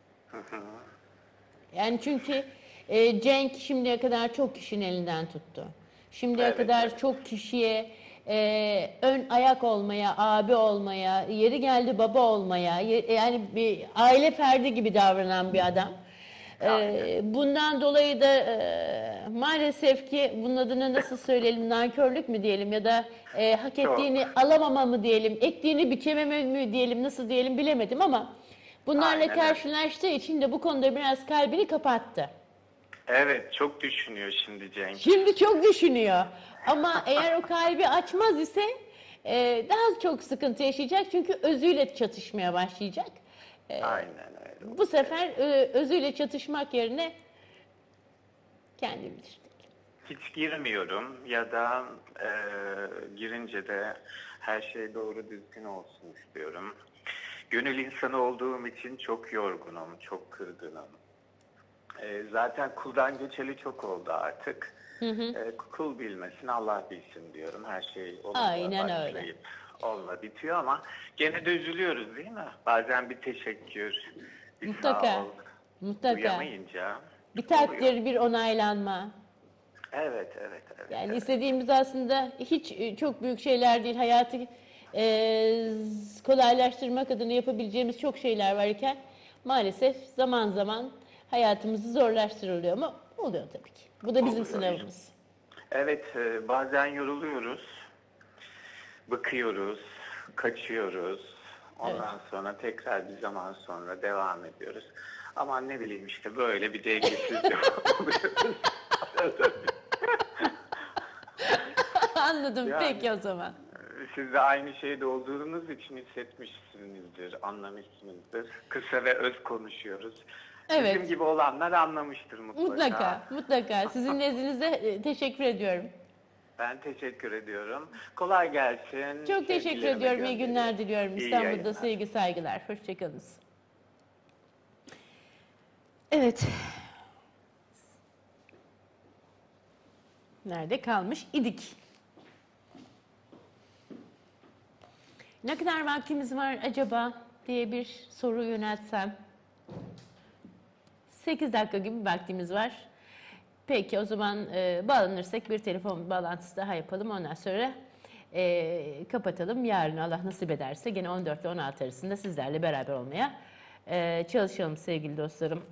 Yani çünkü e, Cenk şimdiye kadar çok kişinin elinden tuttu. Şimdiye Evet, kadar evet. çok kişiye e, ön ayak olmaya, abi olmaya, yeri geldi baba olmaya, ye- yani bir aile ferdi gibi davranan bir adam. E, bundan dolayı da e, maalesef ki bunun adını nasıl söyleyelim, nankörlük mü diyelim ya da e, hak ettiğini alamama mı diyelim, ektiğini biçememe mi diyelim, nasıl diyelim bilemedim ama bunlarla Aynen öyle. karşılaştığı için de bu konuda biraz kalbini kapattı. Evet, çok düşünüyor şimdi Cenk. Şimdi çok düşünüyor. Ama eğer o kalbi açmaz ise e, daha çok sıkıntı yaşayacak. Çünkü özüyle çatışmaya başlayacak. E, Aynen öyle. bu sefer e, özüyle çatışmak yerine kendi bilir. Hiç girmiyorum ya da e, girince de her şey doğru düzgün olsun istiyorum. Gönül insanı olduğum için çok yorgunum, çok kırgınım. E, zaten kuldan geçeli çok oldu artık. Hı hı. E, kul bilmesin, Allah bilsin diyorum. Her şey Aynen onunla öyle. başlayıp onunla bitiyor ama gene de üzülüyoruz değil mi? Bazen bir teşekkür, bir Mutlaka. sağ ol. Mutlaka. Duyamayınca Bir oluyor. takdir, bir onaylanma. Evet, evet, evet. Yani evet. istediğimiz aslında hiç e, çok büyük şeyler değil. Hayatı e, kolaylaştırmak adına yapabileceğimiz çok şeyler varken maalesef zaman zaman hayatımızı zorlaştırılıyor ama oluyor tabii ki. Bu da bizim Oluyor. sınavımız. Evet, e, bazen yoruluyoruz, bıkıyoruz, kaçıyoruz. Ondan sonra tekrar bir zaman sonra devam ediyoruz. Ama ne bileyim işte böyle bir dengesizlik oluyoruz. Anladım. Yani- Peki o zaman. Siz de aynı şeyde olduğunuz için hissetmişsinizdir, anlamışsınızdır. Kısa ve öz konuşuyoruz. Evet. Bizim gibi olanlar anlamıştır mutlaka. Mutlaka, mutlaka. Sizin nezdinizde e, teşekkür ediyorum. Ben teşekkür ediyorum. Kolay gelsin. Çok teşekkür Sevgilerimi ediyorum. İyi günler gönderiyorum. diliyorum. İyi İstanbul'da yayınlar. sevgi saygılar. Hoşçakalınız. Evet. Nerede kalmış idik? Ne kadar vaktimiz var acaba diye bir soru yöneltsem. sekiz dakika gibi vaktimiz var. Peki o zaman e, bağlanırsak bir telefon bağlantısı daha yapalım. Ondan sonra e, kapatalım. Yarın Allah nasip ederse gene on dört ile on altı arasında sizlerle beraber olmaya e, çalışalım sevgili dostlarım.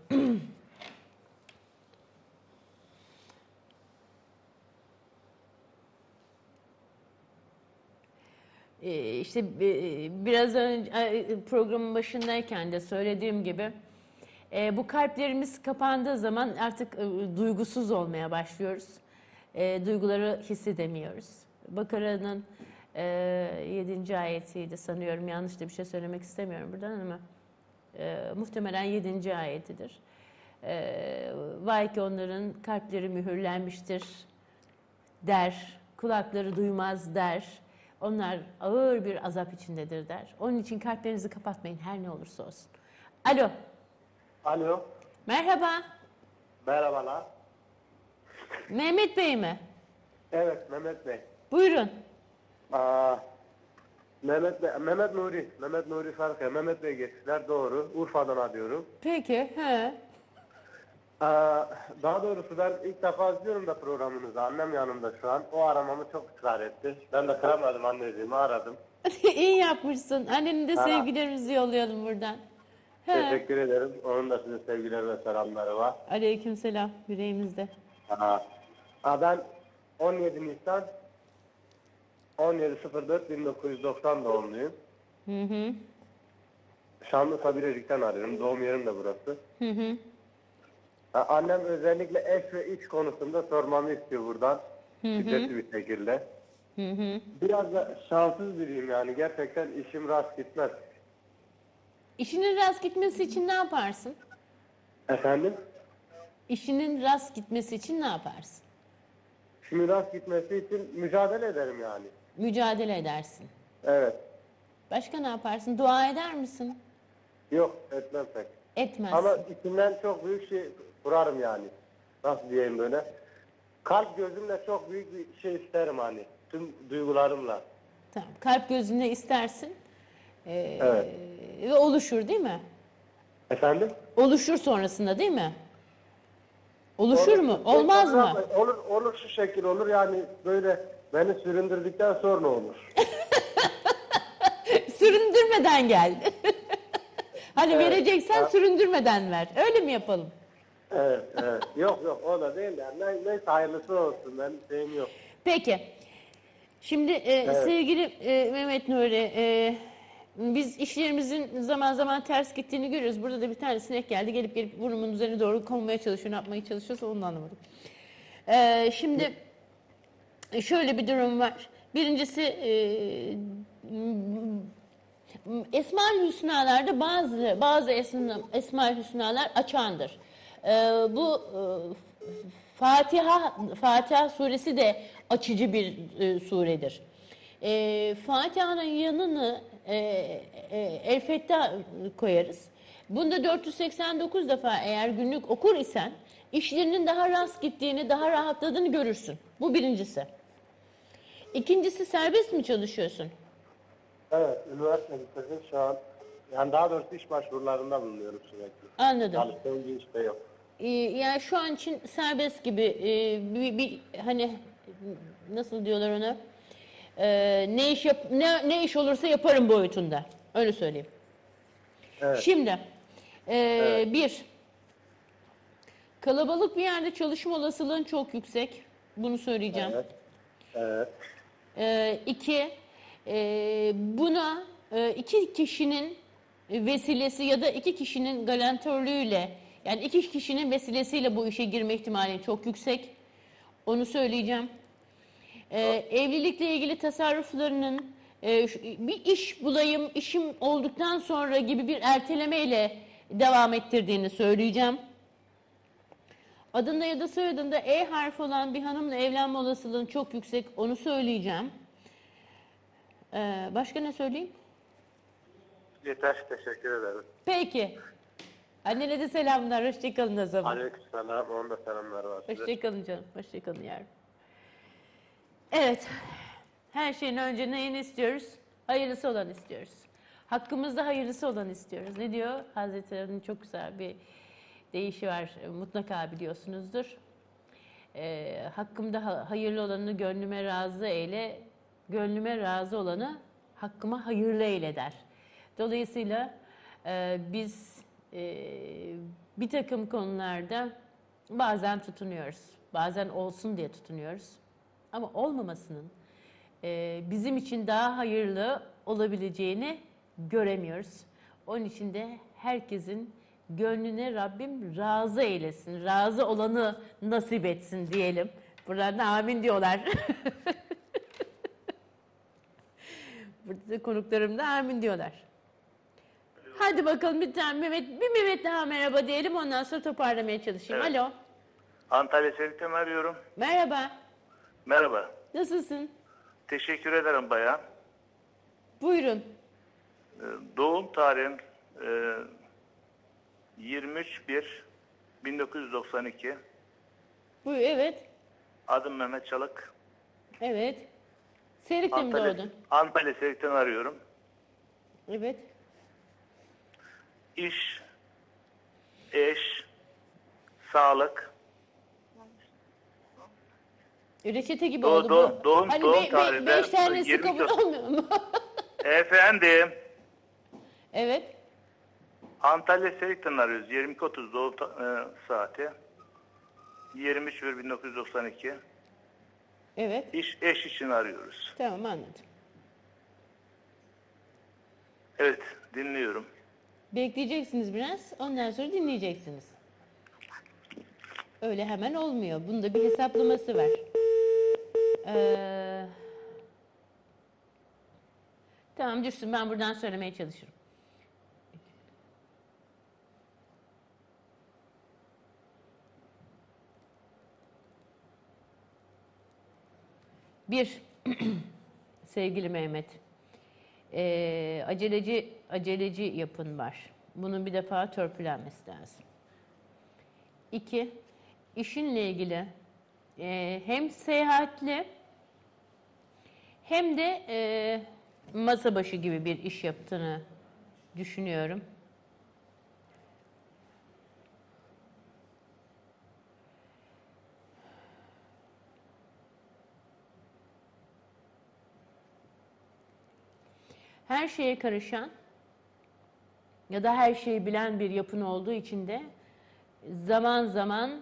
E, işte e, biraz önce e, programın başındayken de söylediğim gibi e, bu kalplerimiz kapandığı zaman artık e, duygusuz olmaya başlıyoruz. E, duyguları hissedemiyoruz. Bakara'nın e, yedinci ayetiydi sanıyorum. Yanlış da bir şey söylemek istemiyorum buradan ama e, muhtemelen yedinci ayetidir. E, vay ki onların kalpleri mühürlenmiştir der, kulakları duymaz der. Onlar ağır bir azap içindedir der. Onun için kalplerinizi kapatmayın her ne olursa olsun. Alo. Alo. Merhaba. Merhabalar. Mehmet Bey mi? Evet, Mehmet Bey. Buyurun. Aa, Mehmet Bey, Mehmet Nuri, Mehmet Nuri Farkaya, Mehmet Bey geçtiler, doğru. Urfa'dan arıyorum. Peki. He. Aa, daha doğrusu ben ilk defa izliyorum da programınızı. Annem yanımda şu an. O aramamı çok ısrar etti. Ben de kıramadım, anneciğimi aradım. İyi yapmışsın. Annenin de Ha. sevgilerimizi yollayalım buradan. He. Teşekkür ederim. Onun da size sevgiler ve selamları var. Aleykümselam yüreğimizde. Aa, aa, ben on yedi Nisan on yedi sıfır dört bin dokuz yüz doksan doğumluyum. Hı hı. Şanlıurfa Birecik'ten arıyorum. Doğum yerim de burası. Hı hı. Ha, Annem özellikle eş ve iş konusunda sormamı istiyor buradan. Hı hı. Şiddetli bir şekilde. Hı hı. Biraz da şanssız biriyim yani. Gerçekten işim rast gitmez. İşinin rast gitmesi için ne yaparsın? Efendim? İşinin rast gitmesi için ne yaparsın? Şimdi rast gitmesi için mücadele ederim yani. Mücadele edersin. Evet. Başka ne yaparsın? Dua eder misin? Yok, etmem pek. Etmezsin. Ama içimden çok büyük şey kurarım yani. Nasıl diyeyim böyle? Kalp gözümle çok büyük bir şey isterim hani. Tüm duygularımla. Tamam. Kalp gözünle istersin. Ee, Evet. Ve oluşur değil mi? Efendim? Oluşur sonrasında değil mi? Oluşur mu? Olur, Olmaz olur, mı? Olur, olur şu şekil olur yani böyle beni süründürdükten sonra olur. Süründürmeden gel. Hani Evet. vereceksen Ha. süründürmeden ver. Öyle mi yapalım? Evet, evet. Yok yok o da değil yani. Ne, neyse hayırlısı olsun. Ben şeyim yok. Peki. Şimdi e, Evet. sevgili e, Mehmet Nuri, e, biz işlerimizin zaman zaman ters gittiğini görüyoruz. Burada da bir tane sinek geldi. Gelip gelip burnumun üzerine doğru konmaya çalışıyor. Ne yapmaya çalışıyorsa onu da anlamadım. E, şimdi şöyle bir durum var. Birincisi e, Esma-ül Hüsnalar'da bazı bazı esma, Esma-ül Hüsnalar açandır. Ee, bu e, Fatiha Fatiha suresi de açıcı bir e, suredir. E, Fatiha'nın yanını e, e, El Fettah koyarız. Bunda dört yüz seksen dokuz defa eğer günlük okur isen işlerinin daha rast gittiğini, daha rahatladığını görürsün. Bu birincisi. İkincisi, serbest mi çalışıyorsun? Evet, üniversite bitirdim şu an. Yani daha doğrusu iş başvurularında bulunuyorum sürekli. Anladım. Çalıştığım bir işte yok. Ee, yani şu an için serbest gibi e, bir, bir hani nasıl diyorlar ona? Ee, ne iş yap ne ne iş olursa yaparım boyutunda. Öyle söyleyeyim. Evet. Şimdi e, Evet. bir kalabalık bir yerde çalışma olasılığın çok yüksek. Bunu söyleyeceğim. Evet. Evet. Ee, iki, e, buna e, iki kişinin vesilesi ya da iki kişinin garantörlüğüyle, yani iki kişinin vesilesiyle bu işe girme ihtimali çok yüksek. Onu söyleyeceğim. Ee, evlilikle ilgili tasarruflarının e, şu- bir iş bulayım, işim olduktan sonra gibi bir ertelemeyle devam ettirdiğini söyleyeceğim. Adında ya da soyadında E harfi olan bir hanımla evlenme olasılığın çok yüksek. Onu söyleyeceğim. Ee, başka ne söyleyeyim? Yeter, teşekkür ederim. Peki. Annene de selamlar. Hoşçakalın o zaman. Aleykümselam, onun da selamlar var size. Hoşçakalın canım. Hoşçakalın yavrum. Evet. Her şeyin önce neyini istiyoruz? Hayırlısı olan istiyoruz. Hakkımızda hayırlısı olan istiyoruz. Ne diyor? Hazreti Ali'nin çok güzel bir deyişi var. Mutlaka biliyorsunuzdur. Ee, hakkımda ha- hayırlı olanı gönlüme razı eyle, gönlüme razı olanı hakkıma hayırlı eyle der. Dolayısıyla e, biz e, bir takım konularda bazen tutunuyoruz. Bazen olsun diye tutunuyoruz. Ama olmamasının e, bizim için daha hayırlı olabileceğini göremiyoruz. Onun için de herkesin gönlüne Rabbim razı eylesin. Razı olanı nasip etsin diyelim. Buradan da amin diyorlar. Burada da konuklarım da amin diyorlar. Hadi bakalım bir tane Mehmet, bir Mehmet daha merhaba diyelim, ondan sonra toparlamaya çalışayım. Evet. Alo. Antalya Sevit'ten arıyorum. Merhaba. Merhaba. Nasılsın? Teşekkür ederim bayan. Buyurun. Ee, Doğum tarihim e, yirmi üç bir bin dokuz yüz doksan iki. Buyur, evet. Adım Mehmet Çalık. Evet. Seyrek'te mi Antalya, doğdun? Antalya Sevit'ten arıyorum. Evet. İş, eş, sağlık. Reçete gibi Do- oldu do- bu. doğum- hani doğum be- be- tarihi beş de tanesi yirmi kabul dört. olmuyor mu? Efendim, Evet. Antalya Sevit'ten arıyoruz. yirmi iki otuz doğum ta- e, saati. yirmi üç bir bin dokuz yüz doksan iki. Evet. İş, eş için arıyoruz. Tamam, anladım. Evet, dinliyorum. Bekleyeceksiniz biraz, ondan sonra dinleyeceksiniz. Öyle hemen olmuyor. Bunda bir hesaplaması var. Ee, tamam Dursun, ben buradan söylemeye çalışırım. Bir, sevgili Mehmet, ee, aceleci aceleci yapın var. Bunun bir defa törpülenmesi lazım. İki, işinle ilgili e, hem seyahatli hem de e, masa başı gibi bir iş yaptığını düşünüyorum. Her şeye karışan ya da her şeyi bilen bir yapın olduğu için de zaman zaman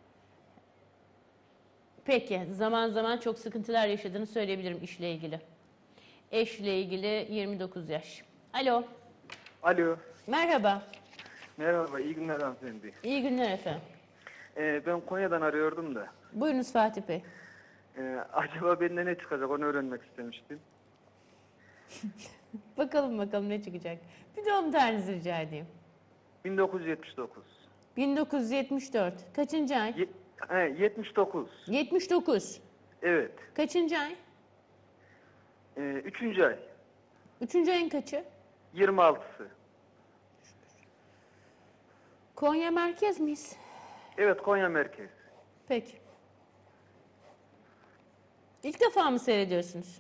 peki zaman zaman çok sıkıntılar yaşadığını söyleyebilirim işle ilgili. Eşle ilgili yirmi dokuz yaş. Alo. Alo. Merhaba. Merhaba, iyi günler hanımefendi. İyi günler efendim. Ee, ben Konya'dan arıyordum da. Buyurunuz Fatih Bey. Ee, acaba bende ne çıkacak onu öğrenmek istemiştim. Bakalım bakalım ne çıkacak. Bir doğum tarihinizi rica edeyim. bin dokuz yüz yetmiş dokuz. bin dokuz yüz yetmiş dört. Kaçıncı ay? Ye he, yetmiş dokuz. yetmiş dokuz. Evet. Kaçıncı ay? Ee, üçüncü ay. Üçüncü ayın kaçı? yirmi altısı. Konya merkez miyiz? Evet, Konya merkez. Peki. İlk defa mı seyrediyorsunuz?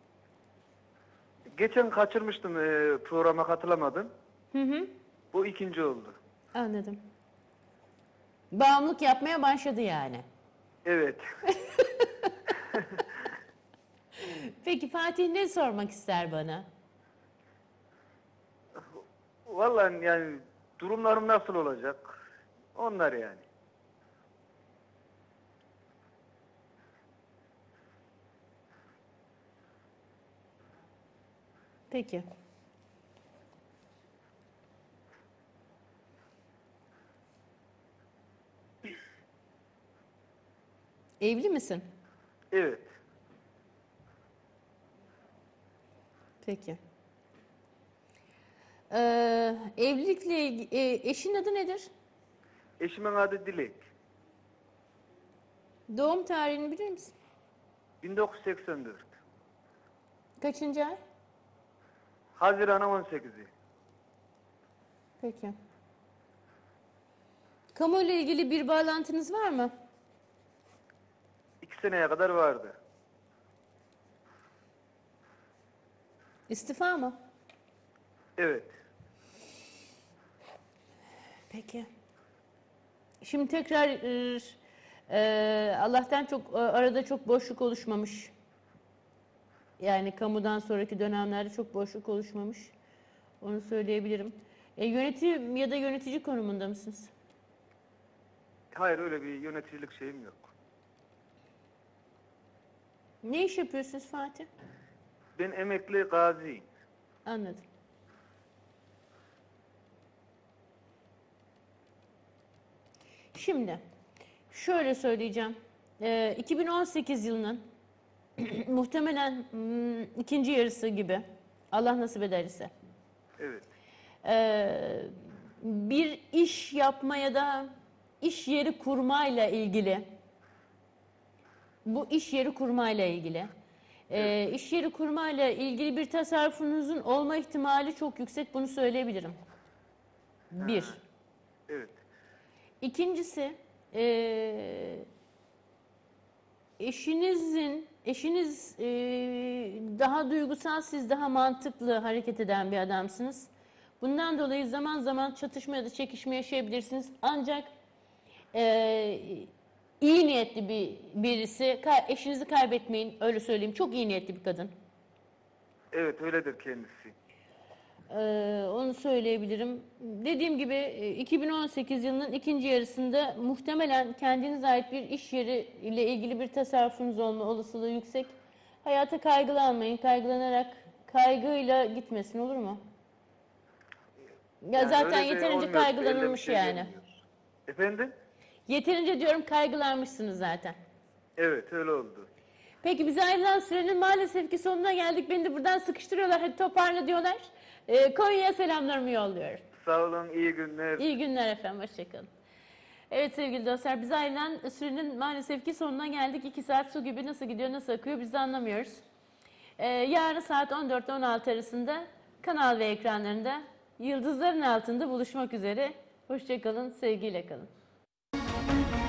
Geçen kaçırmıştım, e, programa katılamadım. Hı hı. Bu ikinci oldu. Anladım. Bağımlılık yapmaya başladı yani. Evet. Peki Fatih ne sormak ister bana? Vallahi yani durumlarım nasıl olacak? Onlar yani. Peki. Evli misin? Evet. Peki. Ee, evlilikle ilgili, e, eşin adı nedir? Eşimin adı Dilek. Doğum tarihini bilir misin? bin dokuz yüz seksen dört. Kaçıncı ay? Haziran on sekizi. Peki. Kamu ile ilgili bir bağlantınız var mı? İki seneye kadar vardı. İstifa mı? Evet. Peki. Şimdi tekrar e, e, Allah'tan çok e, arada çok boşluk oluşmamış. Yani kamudan sonraki dönemlerde çok boşluk oluşmamış. Onu söyleyebilirim. E, yönetim ya da yönetici konumunda mısınız? Hayır, öyle bir yöneticilik şeyim yok. Ne iş yapıyorsunuz Fatih? Ben emekli gaziyim. Anladım. Şimdi şöyle söyleyeceğim. Ee, iki bin on sekiz yılının muhtemelen hmm, ikinci yarısı gibi Allah nasip ederse Evet. ee, bir iş yapma ya da iş yeri kurmayla ilgili bu iş yeri kurmayla ilgili ee, iş yeri kurmayla ilgili bir tasarrufunuzun olma ihtimali çok yüksek, bunu söyleyebilirim. Bir. Evet. İkincisi, e, eşinizin, eşiniz e, daha duygusal, siz daha mantıklı hareket eden bir adamsınız. Bundan dolayı zaman zaman çatışma ya da çekişme yaşayabilirsiniz. Ancak e, iyi niyetli bir birisi, eşinizi kaybetmeyin, öyle söyleyeyim. Çok iyi niyetli bir kadın. Evet, öyledir kendisi. Ee, onu söyleyebilirim. Dediğim gibi iki bin on sekiz yılının ikinci yarısında muhtemelen kendinize ait bir iş yeri ile ilgili bir tasarrufunuz olma olasılığı yüksek. Hayata kaygılanmayın. Kaygılanarak kaygıyla gitmesin, olur mu? Ya Yani zaten öyle de yeterince olmuyor, elde bir kaygılanılmış şey yani. gelmiyor. Efendim? Yeterince diyorum kaygılanmışsınız zaten. Evet, öyle oldu. Peki bize ayrılan sürenin maalesef ki sonuna geldik. Beni de buradan sıkıştırıyorlar. Hadi toparla diyorlar. Ee, Konya'ya selamlarımı yolluyorum. Sağ olun, iyi günler. İyi günler efendim. Hoşçakalın. Evet sevgili dostlar, bize ayrılan sürenin maalesef ki sonuna geldik. İki saat su gibi nasıl gidiyor, nasıl akıyor biz de anlamıyoruz. Ee, yarın saat on dört on altı arasında kanal ve ekranlarında Yıldızların Altında buluşmak üzere. Hoşçakalın, sevgiyle kalın.